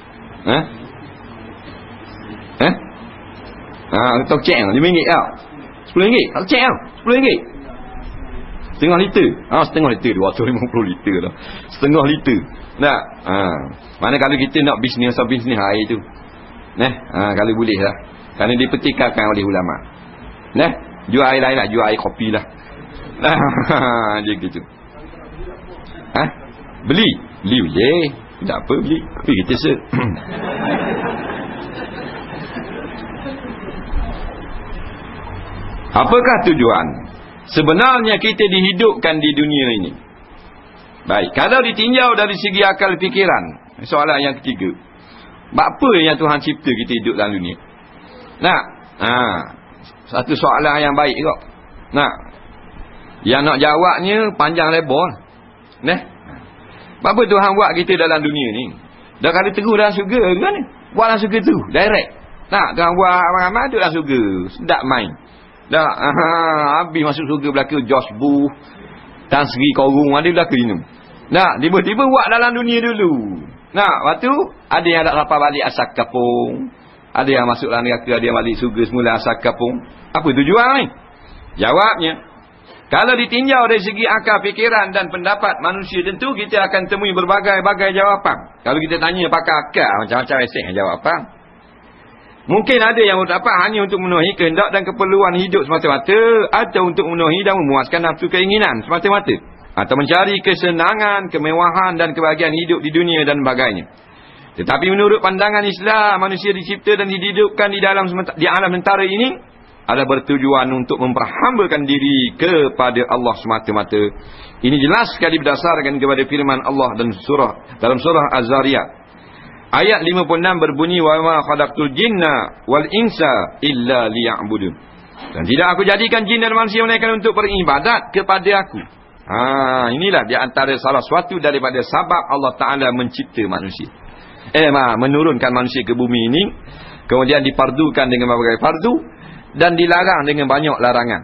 Botol cek RM5 tau. RM10 tak cek tau. RM10. Setengah liter. Setengah liter 250 liter dah. Setengah liter. Mana kalau kita nak bisnes air tu. Kalau boleh lah. Kerana dipertikaikan oleh ulama. Jual air lain lah, jual air kopi lah. Dia gitu. Beli je. Tak apa beli. Tapi kita Apakah tujuan? Sebenarnya kita dihidupkan di dunia ini Baik, kalau ditinjau dari segi akal fikiran, soalan yang ketiga. Apa yang Tuhan cipta kita hidup dalam dunia? Nah, satu soalan yang baik kok. Nah, yang nak jawabnya panjang lebar. Nah, apa Tuhan buat kita dalam dunia ni? Dah kali teguh dalam syurga ke mana? Buat dalam syurga tu, direct. Nah, Tuhan buat ramai-ramai duduk dalam syurga. Sedap main. Dah, habis masuk syurga belaka George Bush, Tan Sri Korung ada belaka minum. Nah, tiba-tiba buat dalam dunia dulu. Nah, waktu ada yang nak lapar balik asal kapung. Ada yang masuk dalam neraka, ada yang balik syurga semula asal kapung. Apa tujuan ni? Jawabnya, kalau ditinjau dari segi akal fikiran dan pendapat manusia, tentu kita akan temui berbagai-bagai jawapan. Kalau kita tanya pakar akal, macam-macam esok yang jawab apa? Mungkin ada yang berdapat hanya untuk memenuhi kehendak dan keperluan hidup semata-mata, atau untuk memenuhi dan memuaskan nafsu keinginan semata-mata, atau mencari kesenangan, kemewahan dan kebahagiaan hidup di dunia dan sebagainya. Tetapi menurut pandangan Islam, manusia dicipta dan dihidupkan di alam mentara ini adalah bertujuan untuk memperhambakan diri kepada Allah semata-mata. Ini jelas sekali berdasarkan kepada firman Allah dan dalam surah Az-Zariyat. Ayat 56 berbunyi, wa ma khalaqtul jinna wal insa illa liya'budun. Dan tidak aku jadikan jin dan manusia melainkan untuk beribadat kepada aku. Inilah di antara salah suatu daripada sebab Allah Ta'ala mencipta manusia. Menurunkan manusia ke bumi ini, kemudian dipardukan dengan berbagai fardu dan dilarang dengan banyak larangan.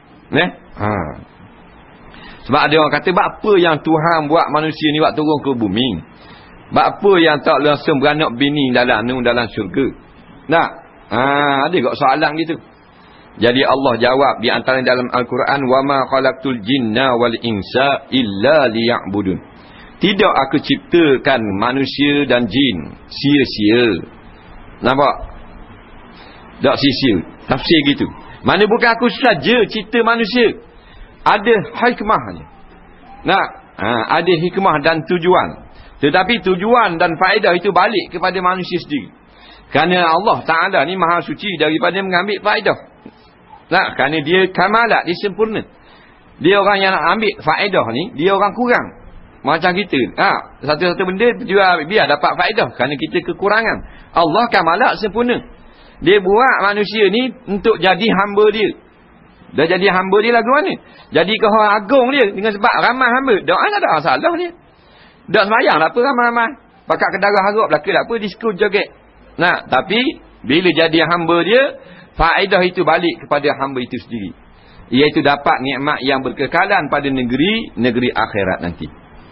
Sebab ada orang kata, apa yang Tuhan buat manusia ni buat turun ke bumi? Apa yang tak langsung beranak bini dalam syurga? Ada kok soalan gitu. Jadi Allah jawab di antara dalam Al-Quran, wa ma khalaqtul jinna wal insa illa liya'budun. Tidak aku ciptakan manusia dan jin sia-sia. Nampak? Tak sia-sia. Tafsir gitu. Mana bukan aku saja cipta manusia. Ada hikmahnya. Ada hikmah dan tujuan. Tetapi tujuan dan faedah itu balik kepada manusia sendiri. Kerana Allah Ta'ala ni maha suci daripada mengambil faedah. Kerana dia kamalat, dia sempurna. Dia orang yang nak ambil faedah ni, dia orang kurang. Macam kita. Satu-satu benda biar dapat faedah. Kerana kita kekurangan. Allah kamalat, sempurna. Dia buat manusia ni untuk jadi hamba dia. Dah jadi hamba dia lagu mana? Jadi ke orang agung dia. Dengan sebab ramai hamba. Tak ada masalah dia. Tak semayang lah apa ramai-ramai. Pakat kedarah harap lah ke tak apa. Disko joget. Tapi bila jadi hamba dia, faedah itu balik kepada hamba itu sendiri. Iaitu dapat nikmat yang berkekalan pada negeri akhirat nanti.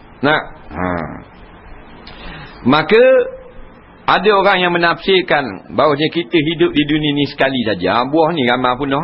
Maka ada orang yang menafsirkan bahawasanya kita hidup di dunia ni sekali saja. Buah ni ramai punah.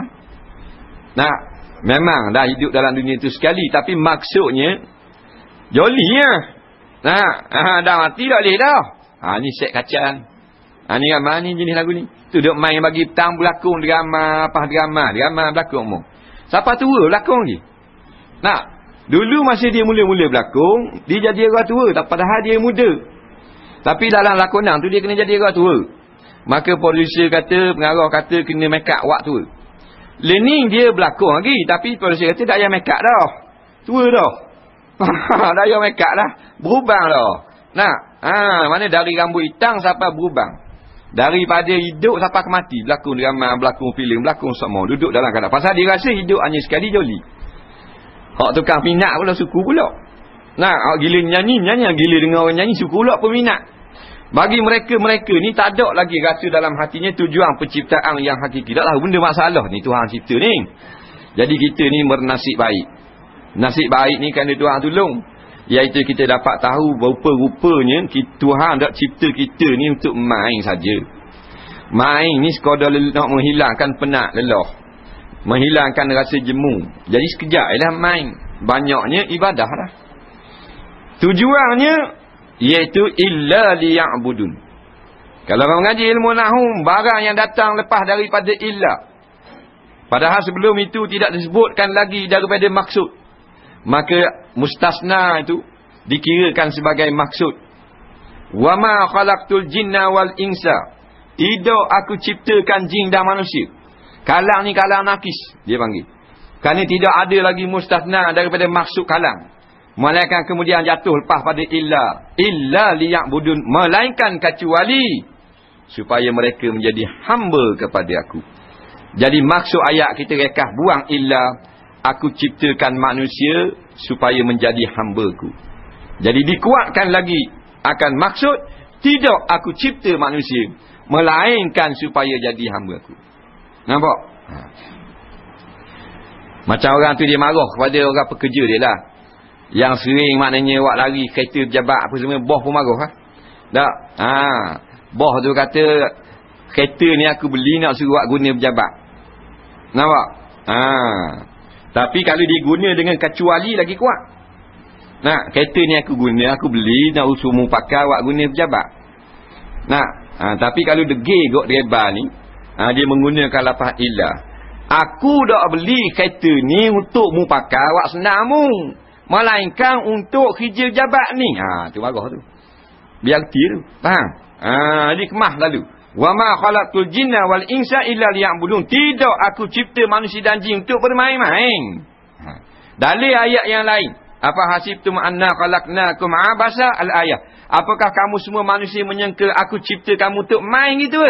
Memang dah hidup dalam dunia itu sekali, tapi maksudnya joli ya. Dah mati tak boleh dah. Ni set kacang. Ni ramai ni jenis lagu ni. Tu duk main bagi petang berlakon drama berlakon umum. Siapa tua berlakon je. Dulu masa dia mula-mula berlakon, dia jadi orang tua, padahal dia muda. Tapi dalam lakonan tu dia kena jadi orang tua. Maka producer kata, pengarah kata kena make up awak tua. Learning dia berlakon lagi, tapi producer kata tak payah make up dah. Tua dah. Tak payah make up dah. Berubang dah. Mana dari rambut hitam sampai berubang. Daripada hidup sampai mati. Berlakon drama, berlakon filem, berlakon semua. Duduk dalam keadaan. Pasal dia rasa hidup hanya sekali joli. Hak tukang minat pula suku pula. Gila nyanyi, gila dengar orang nyanyi, suku pula peminat. Bagi mereka ni tak ada lagi rasa dalam hatinya tujuan penciptaan yang hakiki. Tak tahu benda masalah ni Tuhan cipta ni. Jadi kita ni bernasib baik. Nasib baik ni kerana Tuhan tolong. Iaitu kita dapat tahu rupa-rupanya Tuhan tak cipta kita ni untuk main saja. Main ni sekadar nak menghilangkan penat, lelah. Menghilangkan rasa jemu. Jadi sekejap lah main. Banyaknya ibadah lah. Tujuannya iaitu illa liya'budun. Kalau orang mengaji ilmu nahwu, barang yang datang lepas daripada illa, padahal sebelum itu tidak disebutkan lagi daripada maksud, maka mustasna itu dikirakan sebagai maksud. Wa ma khalaqtul jinna wal insa. Tidak aku ciptakan jin dan manusia. Kalang ni kalang nakis dia panggil. Kerana tidak ada lagi mustasna daripada maksud kalang. Melainkan kemudian jatuh lepas pada illa liya'budun, melainkan kecuali supaya mereka menjadi hamba kepada aku. Jadi maksud ayat kita rekah buang illa, aku ciptakan manusia supaya menjadi hamba-Ku. Jadi dikuatkan lagi akan maksud tidak aku cipta manusia melainkan supaya jadi hamba-Ku. Nampak? Macam orang tu dia marah kepada orang pekerja dia lah, yang sering maknanya awak lari kereta pejabat apa semua, bos pun marah lah. Tak? Bos tu kata kereta ni aku beli nak suruh awak guna pejabat. Nampak? Tapi kalau diguna dengan kecuali lagi kuat. Nah, kereta ni aku guna, aku beli nak suruh mu pakai awak guna pejabat. Nah, tapi kalau degil gok driver ni, dia menggunakan lafaz illa. Aku dak beli kereta ni untuk mu pakai awak senang mu, melainkan untuk kerja pejabat ni. Tu marah tu. Biar reti tu. Faham? Dia kemah lalu. Wa ma khalaqtul jinna wal insa illa liya'budun. Tidak aku cipta manusia dan jin untuk bermain-main. Dalil ayat yang lain. Apa hasibtum anna khalaqnakum abasa al-ayah. Apakah kamu semua manusia menyangka aku cipta kamu untuk main gitu?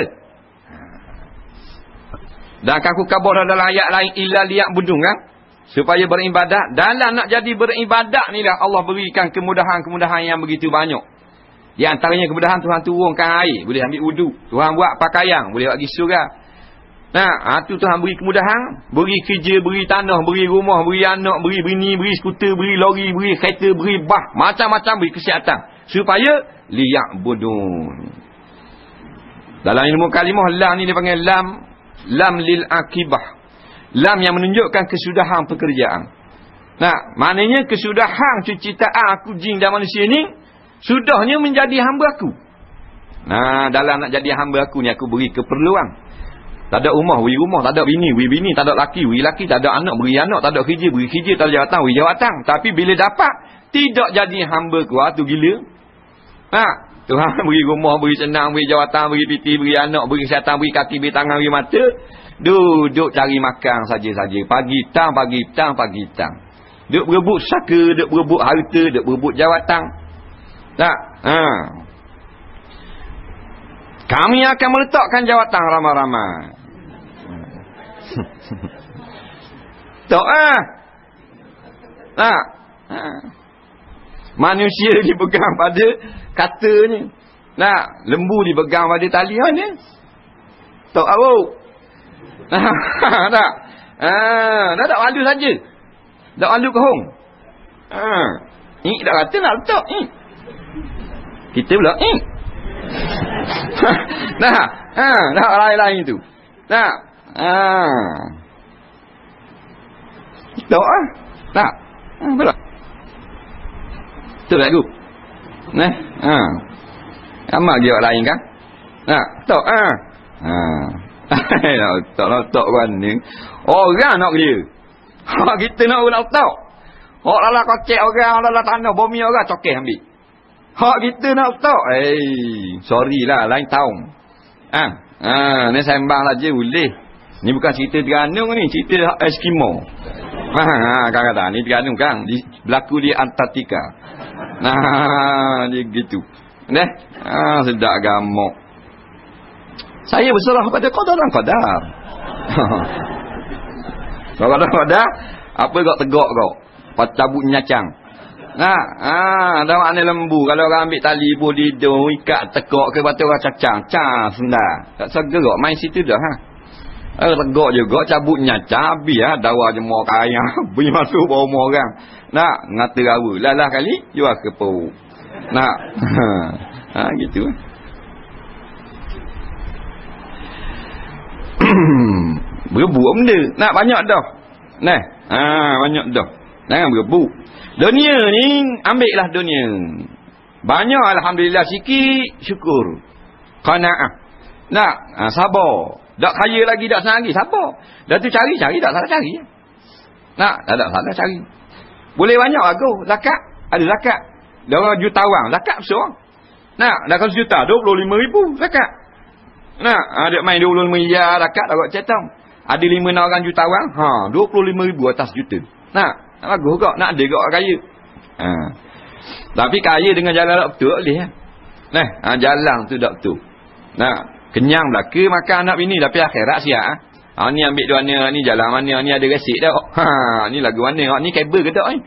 Dan aku kabar dalam ayat lain illa liya'budun kan? Supaya beribadat. Dalam nak jadi beribadat ni lah Allah berikan kemudahan-kemudahan yang begitu banyak. Di antaranya kemudahan Tuhan turunkan air, boleh ambil wudu. Tuhan buat pakaian, boleh bagi surga. Nah, tu Tuhan beri kemudahan, beri kerja, beri tanah, beri rumah, beri anak, beri bini, beri skuter, beri lori, beri kereta, beri bah, macam-macam beri kesihatan supaya liya'budun. Dalam ilmu kalimah lam ni dia panggil lam lil akibah. Lam yang menunjukkan kesudahan pekerjaan. Nah, maknanya kesudahan ciptaan aku jin dan manusia ni sudahnya menjadi hamba aku. Nah, dalam nak jadi hamba aku ni aku beri keperluan. Tak ada rumah, beri rumah. Tak ada bini, beri bini. Tak ada laki, beri laki. Tak ada anak, beri anak. Tak ada kerja, beri kerja. Tak ada jawatan, beri jawatan. Tapi bila dapat, tidak jadi hamba ku. Tu gila. Tuhan beri rumah, beri senang, beri jawatan, beri piti, beri anak, beri kesihatan, beri kaki, beri tangan, beri mata. Duduk cari makan saja-saja. Pagi petang, pagi petang, pagi petang. Duduk berebut saka, duduk berebut harta, duduk berebut jawatan. Tak? Kami akan meletakkan jawatan ramai-ramai. Tak? Tak? Manusia dipegang pada katanya. Tak? Lembu dipegang pada taliannya. Tak apa? Tak? Tak malu saja. Tak malu kohong. Ini tak kata nak letak. Kita pula dah lain-lain tu. Tak. Tak. Betul. Tu lagu. Amak dia orang lain kan? Tak. Tak kan ni. Orang nak dia. Kita nak tak. Hak lala kocek orang, lala tanah bumi orang cokeh ambil. Hak kita nak tak. Sorry lah, lain tahun. Ni sembang saja boleh. Ni bukan cerita Terengganu ni, cerita Eskimo. Kata ni Terengganu kan, berlaku di Antartika. Dia gitu. Sedap gamuk. Saya berserah pada qadar dan qadar. Kalau qadar, apa kau tegak kau? Cabut nyacang. Ada makna lembu. Kalau orang ambil tali boleh hidung, ikat tegak ke batu orang cacang. Sendah. Tak segerak main situ dah. Tegak juga cabut nyacang. Habis dawa jemur kaya. Beri masuk bawah rumah orang. Ngata rawa. Lalah kali jual ke perut. Gitu. Berebut benda. Banyak dah. Banyak dah. Jangan berebut. Dunia ni, ambillah dunia. Banyak Alhamdulillah, sikit syukur. Qana'ah. Sabar. Tak kaya lagi, tak senang lagi, sabar. Dah tu cari, tak salah cari. Tak salah cari. Boleh banyak aku. Zakat, ada zakat. Dah orang jutawan, zakat besar. Dah kalau juta, 25,000 zakat. Ada main 25 ya zakat, dah buat cetang. Ada 5 orang jutawan, 25,000 atas juta. Bagus kok, nak ada kok kaya. Tapi kaya dengan jalan tak betul boleh lah. Jalan tu tak betul. Kenyang belaka makan anak bini tapi akhirat siap. Ni ambil dua ni jalan mana, ni ada resik dah. Ni lagu mana, ni kabel ke tak ni?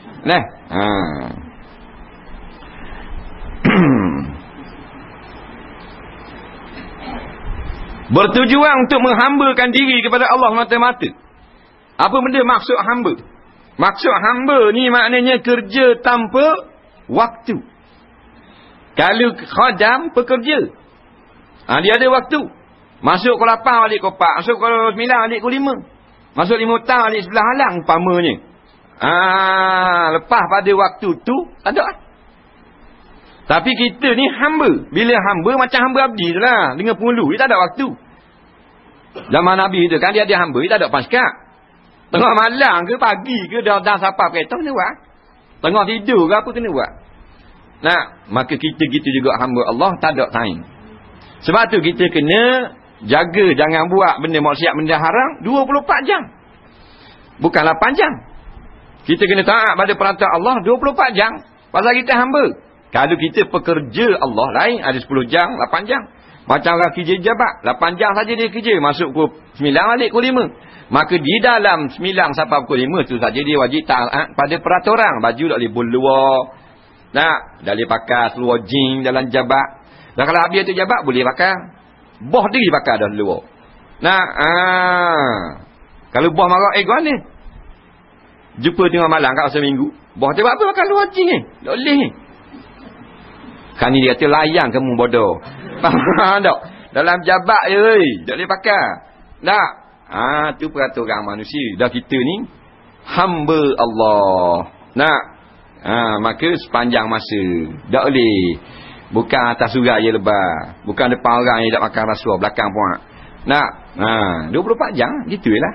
Bertujuan untuk menghambakan diri kepada Allah mata-mata. Apa benda maksud hamba? Maksud hamba ni maknanya kerja tanpa waktu. Kalau khadam pekerja, dia ada waktu. Masuk pukul 8 balik pukul 4, masuk pukul 9 balik pukul 5, masuk 5 petang balik sebelah halang umpamanya. Lepas pada waktu tu tak ada. Tapi kita ni hamba. Bila hamba macam hamba abdi tu lah, dengan penghulu, dia tak ada waktu. Zaman Nabi tu kan dia ada hamba, dia tak ada paskak. Tengah malam ke pagi ke dah sapa kereta kena buat. Tengah tidur ke apa kena buat. Maka kita juga hamba Allah, tak ada time. Sebab tu kita kena jaga jangan buat benda maksiat, benda haram 24 jam. Bukan 8 jam. Kita kena taat pada perintah Allah 24 jam. Pasal kita hamba. Kalau kita pekerja Allah lain ada 10 jam, 8 jam. Macam orang kerja jabat, 8 jam saja dia kerja, masuk pukul 9 balik pukul 5. Maka di dalam 9 sampai pukul 5 tu saja dia wajib taat pada peraturan. Baju tak boleh berluar. Tak boleh pakai seluar jeans dalam jabat. Dan kalau habis tu jabat boleh pakai. Boh diri pakai dah luar. Kalau boh marah kau ni. Jumpa tengah malam kat seminggu. Boh tu buat apa pakai luar jeans ni? Tak boleh ni. Kan ni dia kata layan kamu bodoh. Tak. Dalam jabat je tak boleh pakai. Tak. Tu peraturan manusia. Dah kita ni hamba Allah. Maka sepanjang masa tak boleh. Bukan atas surah je lebar. Bukan depan orang yang tak makan rasuah, belakang puak. 24 jam gitulah.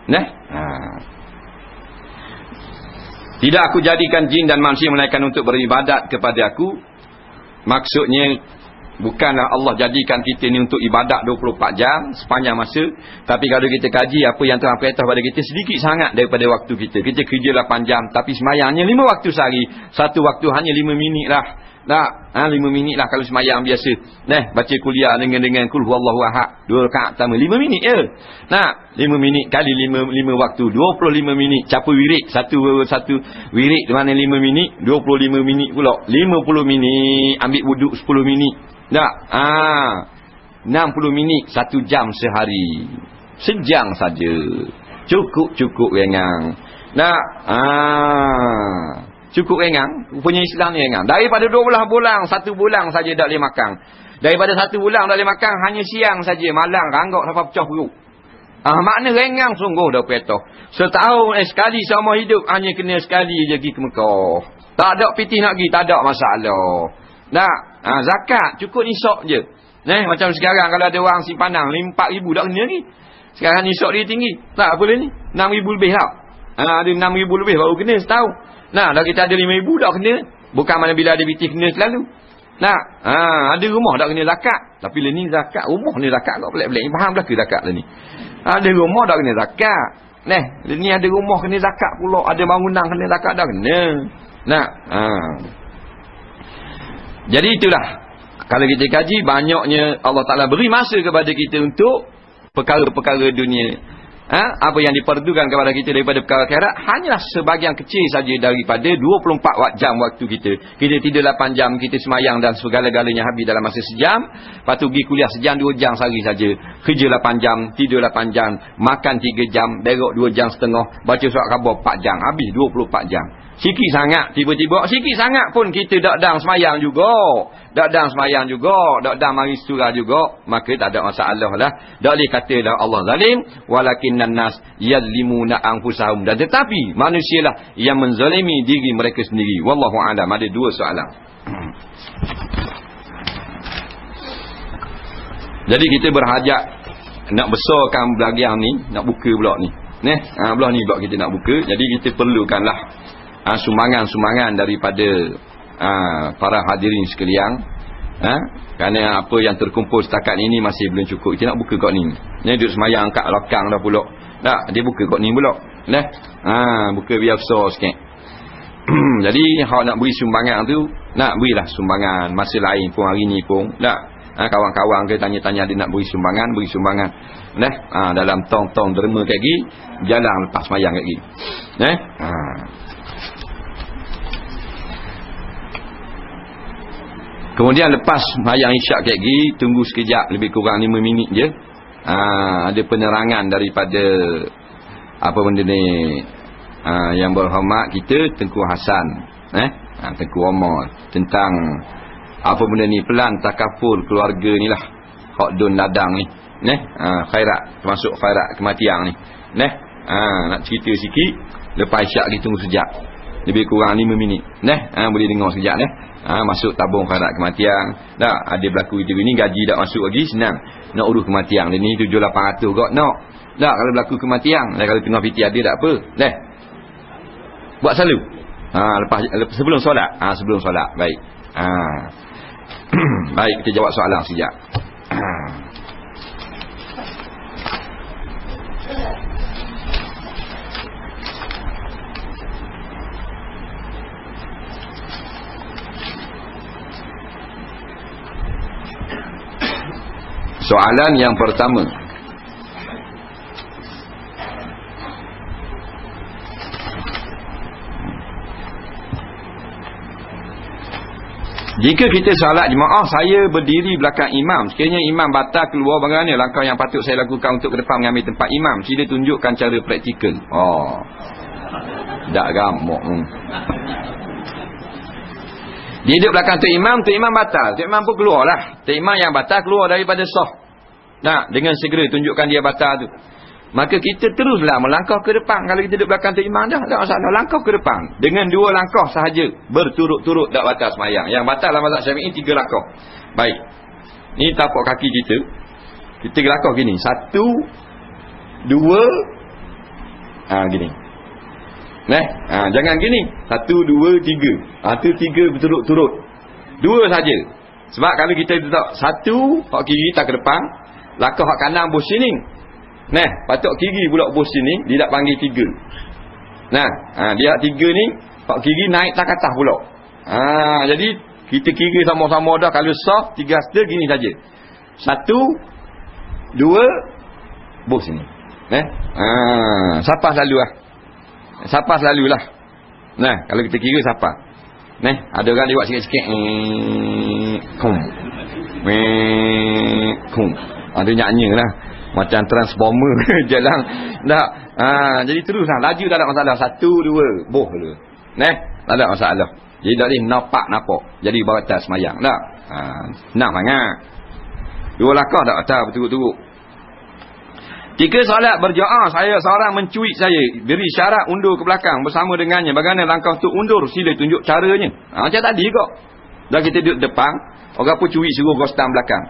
Tidak aku jadikan jin dan manusia melainkan untuk beribadat kepada aku. Maksudnya bukanlah Allah jadikan kita ni untuk ibadat 24 jam sepanjang masa. Tapi kalau kita kaji apa yang Tuhan perintah pada kita, sedikit sangat daripada waktu kita. Kita kerja 8 jam tapi semayangnya 5 waktu sehari. Satu waktu hanya 5 minit lah. 5 minit lah kalau semayang biasa. Baca kuliah dengan kul huwallahu ahad 2 rakaat pertama 5 minit je. 5 minit kali 5 waktu 25 minit. Capai wirid satu wirid di mana 5 minit 25 minit pula 50 minit. Ambil wuduk 10 minit. 60 minit 1 jam sehari. Sejam saja. Cukup ringan. Cukup ringan. Punya Islam ni ringan. Daripada 12 bulan 1 bulan saja tak boleh makan. Daripada 1 bulan tak boleh makan, hanya siang saja. Malam ranggak sampai pecah perut. Makna ringan sungguh dah perintah. Setahun sekali seumur hidup hanya kena sekali je pergi ke Mekah. Tak ada pitih nak pergi, tak ada masalah. Zakat cukup nisab je. Macam sekarang kalau ada orang simpanan 4,000 tak kena lagi. Sekarang nisab dia tinggi. Tak boleh ni 6,000 lebih tak. Ada 6,000 lebih baru kena setahun. Dah kita ada 5,000 tak kena. Bukan mana bila ada pitih kena selalu. Ada rumah tak kena zakat. Tapi lah ni zakat rumah ni zakat kau pelik-pelik. Faham dah ke zakat lah ni. Ada rumah tak kena zakat. Ni ada rumah kena zakat pula. Ada bangunan kena zakat dah kena. Jadi itulah. Kalau kita kaji, banyaknya Allah Ta'ala beri masa kepada kita untuk perkara-perkara dunia. Apa yang diperlukan kepada kita daripada perkara akhirat hanyalah sebahagian kecil saja daripada 24 jam waktu kita. Kita tidur 8 jam, kita semayang dan segala-galanya habis dalam masa sejam. Lepas tu pergi kuliah sejam 2 jam sehari saja. Kerja 8 jam, tidur 8 jam, makan 3 jam, berak 2 jam setengah, baca surat khabar 4 jam, habis 24 jam. Sikit sangat, tiba-tiba sikit sangat pun kita dakdang semayang juga. Dakdang semayang juga, dakdang mari surah juga, maka tak ada masalah lah. Tak boleh kata dah Allah zalim, walakinnan nas yazlimuna anfusahum. Dan tetapi manusialah yang menzalimi diri mereka sendiri. Wallahu a'lam. Ada 2 soalan. Jadi kita berhajat nak besarkan bahagian ni, nak buka pula ni. Belah ni pula kita nak buka. Jadi kita perlukanlah sumbangan-sumbangan daripada para hadirin sekalian. Kerana apa yang terkumpul setakat ini masih belum cukup. Kita nak buka kat ni. Ni duduk semayang kat belakang dah pula. Tak, dia buka kat ni pula. Buka biar besar sikit. Jadi hak nak beri sumbangan tu, nak berilah sumbangan masa lain pun, hari ni pun tak. Kawan-kawan ke tanya-tanya dia nak beri sumbangan. Dalam tong-tong derma kat gi, jalan lepas sembahyang kat gi. Kemudian lepas sembahyang isyak kat gi, tunggu sekejap, lebih kurang 5 minit je. Ada penerangan daripada apa benda ni, yang berhormat kita Tengku Hasan, Tengku Omar, tentang apa benda ni, pelan takaful keluarga ni lah, hak don ladang ni, khairat, termasuk khairat kematian ni, nak cerita sikit. Lepas isyak kita tunggu sekejap, lebih kurang 5 minit, boleh dengar sekejap masuk tabung khairat kematian. Ada berlaku itu ni, gaji tak masuk lagi, senang nak urus kematian dia ni 7-800 kot nak. Kalau berlaku kematian, kalau tengah piti ada tak apa, buat selalu lepas sebelum solat. Sebelum solat, baik. Baik, kita jawab soalan sekejap. Soalan yang pertama, jika kita salat jemaah, saya berdiri belakang imam, sekiranya imam batal keluar, bagaimana langkah yang patut saya lakukan untuk ke depan mengambil tempat imam? Sila tunjukkan cara praktikal. Tak gamuk. Dia duduk belakang Tok Imam batal, Tok Imam pun keluar lah. Tok Imam yang batal keluar daripada sah. Dengan segera tunjukkan dia batal tu. Maka kita teruslah melangkah ke depan. Kalau kita duduk belakang Tok Imam dah, tak masalah, langkah ke depan. Dengan 2 langkah sahaja, berturut-turut tak batal sembahyang. Yang batal dalam mazhab Syafi'i 3 langkah. Baik. Ni tapak kaki kita. Kita langkah gini. 1, 2, gini. Jangan gini 1, 2, 3. Tu 3 berturut-turut. 2 saja. Sebab kalau kita letak 1 hak kiri tak ke depan, langkah hak kanan bos sini. Patut kiri pula bos sini, dia tak panggil 3. Dia 3 ni hak kiri naik tak atas pula. Jadi kita kiri sama-sama dah. Kalau sah 3 setel gini saja. 1, 2 bos sini. Sapah selalu lah. Sapah selalulah. Kalau kita kira sapah. Ada orang dia buat sikit-sikit. Dia nyanyi lah. Macam transformer jalan. Jadi teruslah. Laju tak ada masalah. 1, 2. Boh dulu. Tak ada masalah. Jadi tak boleh nampak. Jadi batal semayang. Nak sangat. 2 langkah tak batal berturut-turut. Jika solat berjamaah, saya seorang mencuit saya, beri syarat undur ke belakang bersama dengannya. Bagaimana langkah untuk undur? Sila tunjuk caranya. Macam tadi kok. Dah kita duduk depan, orang pun cuit suruh gostam belakang.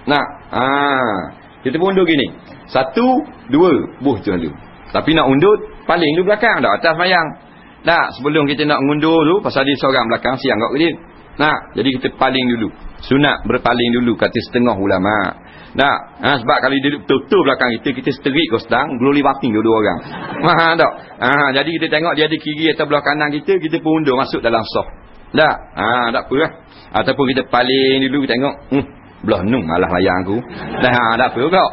Kita pun undur gini. 1, 2, buh tu lalu. Tapi nak undur, paling dulu belakang. Tak atas mayang. Sebelum kita nak undur dulu, pasal dia seorang belakang, siang kat dia. Jadi kita paling dulu. Sunat berpaling dulu, kata setengah ulama. Sebab kalau dia betul-betul belakang kita seterik kau sedang gloli bating dua-dua orang. Jadi kita tengok dia ada kiri atau belah kanan kita pun undur masuk dalam sah. Tak apa lah. Ataupun kita paling dulu, kita tengok belah nung malah layang aku. Tak apa kau.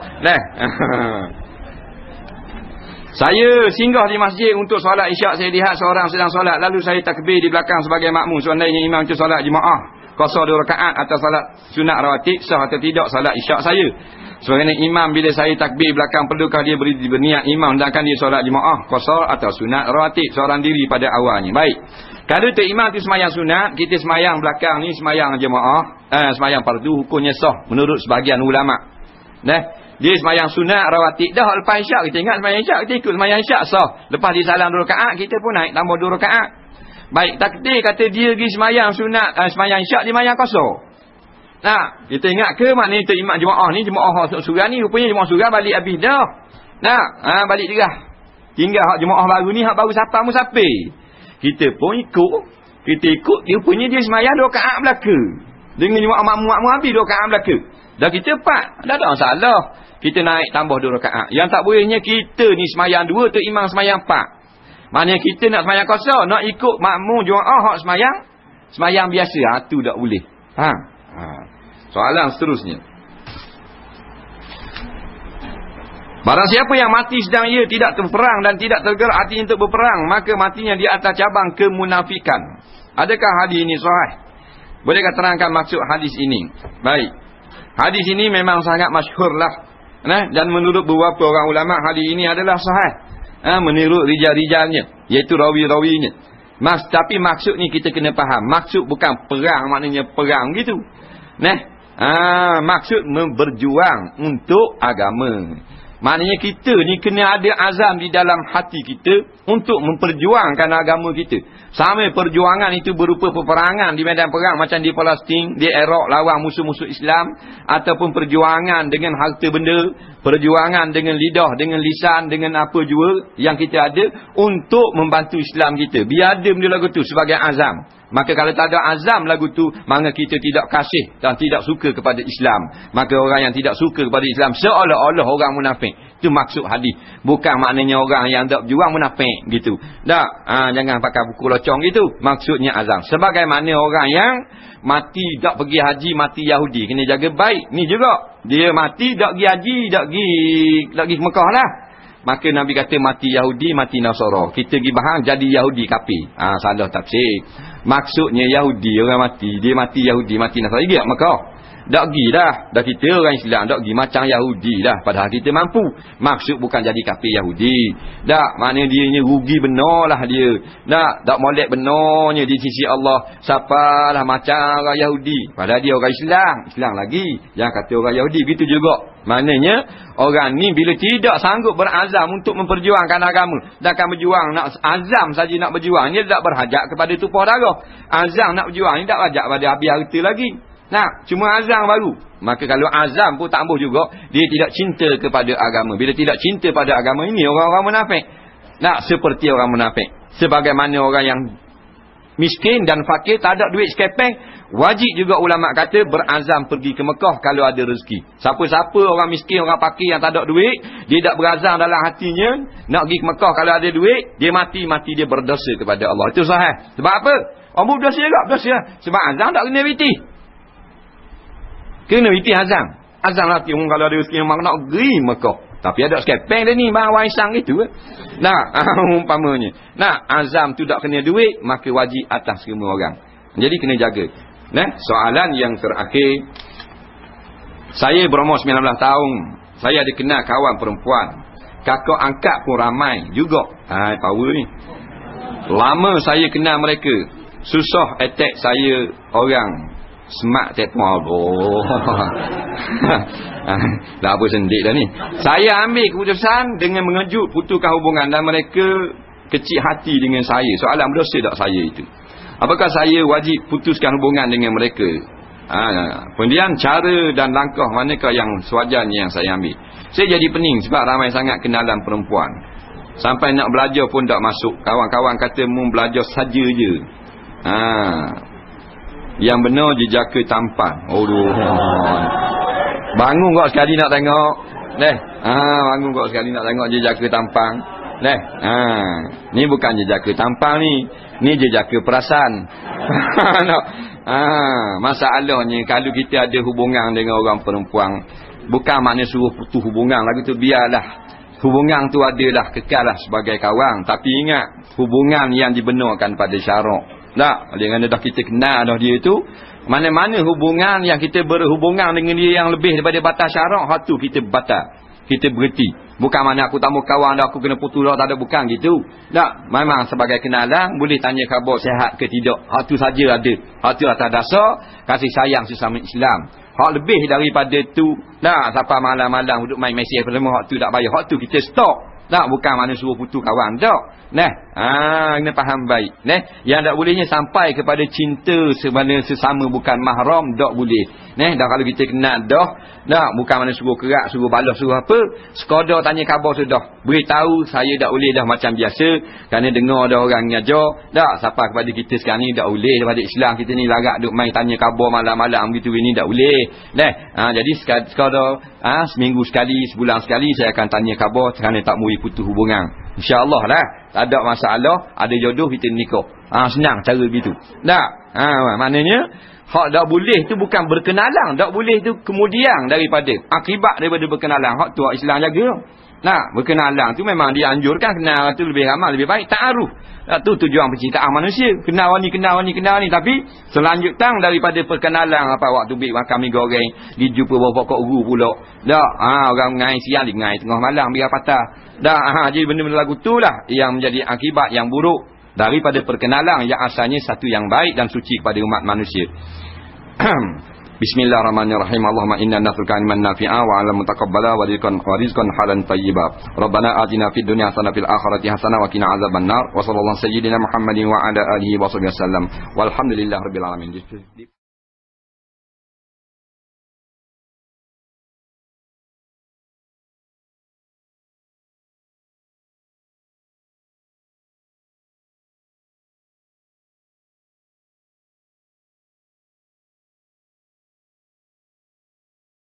Saya singgah di masjid untuk solat isyak. Saya lihat seorang sedang solat, lalu saya takbir di belakang sebagai makmum. Seandainya imam itu solat jemaah qasar 2 rakaat atau salat sunat rawatib, sah atau tidak salat isyak saya? Sebagaimana imam bila saya takbir belakang, perlukah dia berniat imam sedangkan dia solat jemaah qasar atau sunat rawatib seorang diri pada awalnya? Baik. Kalau tu imam tu semayang sunat, kita semayang belakang ni semayang jemaah, semayang fardu, hukumnya sah menurut sebahagian ulama. Dia semayang sunat rawatib dah lepas isyak, kita ingat semayang isyak, kita ikut semayang isyak sah. Lepas dia salam 2 rakaat, kita pun naik tambah 2 rakaat. Baik, takdir kata dia pergi semayang sunat, semayang isyak, dia semayang qasar. Kita ingat ke maknanya tu imam jemaah ni, jemaah surah ni, rupanya jemaah surah balik habis dah. Balik derah. Tinggal hak jemaah baru ni, hak baru siapa musafir. Kita pun ikut. Dia rupanya dia semayang 2 rakaat belaka. Dengan jemaah makmum habis 2 rakaat belaka. Dah kita 4. Dah tak masalah. Kita naik tambah 2 rakaat. Yang tak bolehnya kita ni semayang 2, tu imam semayang 4. Maknanya kita nak semayang qasar, nak ikut makmum jemaah hak semayang biasa, tu tak boleh. Soalan seterusnya. Barang siapa yang mati sedang ia tidak berperang dan tidak tergerak hati untuk berperang, maka matinya di atas cabang kemunafikan. Adakah hadis ini sahih? Bolehkah terangkan maksud hadis ini? Baik. Hadis ini memang sangat masyhurlah. Dan menurut beberapa orang ulama, hadis ini adalah sahih. Menurut rijal-rijalnya, iaitu rawi-rawinya. Tapi maksud ni kita kena faham. Maksud bukan perang, maknanya perang gitu. Maksud berjuang untuk agama. Maknanya kita ni kena ada azam di dalam hati kita untuk memperjuangkan agama kita. Sama perjuangan itu berupa peperangan di medan perang macam di Palestin, di Iraq lawan musuh-musuh Islam, ataupun perjuangan dengan harta benda, perjuangan dengan lidah, dengan lisan, dengan apa jua yang kita ada untuk membantu Islam kita. Biar ada benda lagu tu sebagai azam. Maka kalau tak ada azam lagu tu, maka kita tidak kasih dan tidak suka kepada Islam. Maka orang yang tidak suka kepada Islam seolah-olah orang munafik. Itu maksud hadis. Bukan maknanya orang yang tak berjuang munafik gitu. Tak, jangan pakai buku locong gitu. Maksudnya azam. Sebagaimana orang yang mati tak pergi haji, mati Yahudi, kena jaga baik. Ni juga, dia mati tak pergi haji, tak pergi Mekah lah. Maka Nabi kata mati Yahudi, mati Nasara. Kita pergi bahang jadi Yahudi kafir. Salah tafsir. Maksudnya Yahudi orang mati, dia mati Yahudi, mati Nasara. Dia Mekah. Tak pergi dah. Dah kita orang Islam tak pergi macam Yahudi dah. Padahal kita mampu. Maksud bukan jadi kafir Yahudi. Tak, maknanya dia ni rugi benar lah dia. Tak molek benarnya di sisi Allah. Siapalah macam orang Yahudi. Padahal dia orang Islam. Islam lagi. Yang kata orang Yahudi. Begitu juga. Maknanya orang ni bila tidak sanggup berazam untuk memperjuangkan agama. Dan akan berjuang. Nak azam saja nak berjuang. Dia tak berhajat kepada tumpah darah. Azam nak berjuang ni tak berhajat pada habis harta lagi. Cuma azam baru. Maka kalau azam pun tak ambuh juga, dia tidak cinta kepada agama. Bila tidak cinta pada agama ini, orang-orang munafik. Seperti orang munafik. Sebagaimana orang yang miskin dan fakir, tak ada duit sekepeng, wajib juga ulama kata berazam pergi ke Mekah kalau ada rezeki. Siapa-siapa orang miskin, orang fakir yang tak ada duit, dia tak berazam dalam hatinya nak pergi ke Mekah kalau ada duit, dia mati dia berdosa kepada Allah. Itu sahih. Sebab apa? Orang berdosa juga, berdosa. Sebab azam tak kena reti. Kena reti azam. Azam lagi orang kalau ada rezeki memang nak pergi Mekah. Tapi ada sekepeng dia ni bang waisang itu. Umpamanya. Azam tu tak kena duit, maka wajib atas semua orang. Jadi kena jaga. Soalan yang terakhir. Saya berumur 19 tahun. Saya ada kenal kawan perempuan. Kakak angkat pun ramai juga. Power ni. Lama saya kenal mereka. Susah attack saya orang smart telefon. Dah apa sendik dah ni. Saya ambil keputusan dengan mengejut putuskan hubungan dan mereka kecil hati dengan saya. Soalan berdosa tak saya itu? Apakah saya wajib putuskan hubungan dengan mereka? Kemudian cara dan langkah manakah yang sewajarnya yang saya ambil? Saya jadi pening sebab ramai sangat kenalan perempuan. Sampai nak belajar pun tak masuk. Kawan-kawan kata mu belajar saja je. Yang benar je jaka tampan. Bangun kau sekali nak tengok. Bangun kau sekali nak tengok je jaka tampang. Ni bukan je jaka tampang ni. Ni je jaka perasan. Masalahnya kalau kita ada hubungan dengan orang perempuan, bukan makna suruh putus hubungan lagi tu, biarlah. Hubungan tu adalah kekallah sebagai kawan. Tapi ingat, hubungan yang dibenarkan pada syarak. Dengan dah kita kenal dah dia tu, mana-mana hubungan yang kita berhubungan dengan dia yang lebih daripada batas syarak, hak tu kita batal, kita berhenti. Bukan mana aku tak mau kawan dah, aku kena putus dah, tak ada, bukan gitu. Memang sebagai kenalan boleh tanya khabar sihat ke tidak, hak tu saja ada. Hak tu atas dasar kasih sayang sesama Islam. Hak lebih daripada tu sampai malam-malam duduk main mesej hak tu tak payah. Hak tu kita stop. Bukan mana suruh putus kawan tak. Kena faham baik. Yang tak bolehnya sampai kepada cinta sebenarnya sesama bukan mahram, tak boleh. Dah kalau kita kenal dah, bukan mana suruh kerak, suruh balas, suruh apa, sekadar tanya khabar sudah. Beritahu saya tak boleh dah macam biasa, kerana dengar ada orang ngajar. Sampai kepada kita sekarang ni tak boleh daripada Islam kita ni larat duk main tanya khabar malam-malam gitu, ini tak boleh. Jadi sekadar seminggu sekali, sebulan sekali saya akan tanya khabar kerana tak mau putus hubungan. InsyaAllah lah. Tak ada masalah. Ada jodoh kita nikah. Senang cara begitu. Tak? Maknanya hak tak boleh tu bukan berkenalan. Tak boleh tu kemudian daripada akibat daripada berkenalan. Hak tu hak Islam jaga. Berkenalan tu memang dianjurkan. Kenal tu lebih ramai, lebih baik. Ta'aruf. Tu tujuan percintaan manusia. Kenal ni. Tapi selanjutnya daripada perkenalan apa waktu bik makan mi goreng, dijumpa bawa pokok uru pula. Tak. Orang ngai siang di ngai tengah malam biar patah. Tak. Jadi benda-benda lagu tu lah yang menjadi akibat yang buruk daripada perkenalan yang asalnya satu yang baik dan suci kepada umat manusia. Bismillahirrahmanirrahim. Allahumma inna nas'aluka ilman nafi'a wa 'ilman mutaqabbala wa rizqan halan thayyiba. Rabbana atina fid dunya hasanah fil akhirati hasanah wa qina adzaban nar. Wa sallallahu sayyidina Muhammadin wa ala alihi wa sahbihi wasallam. Walhamdulillahirabbil alamin.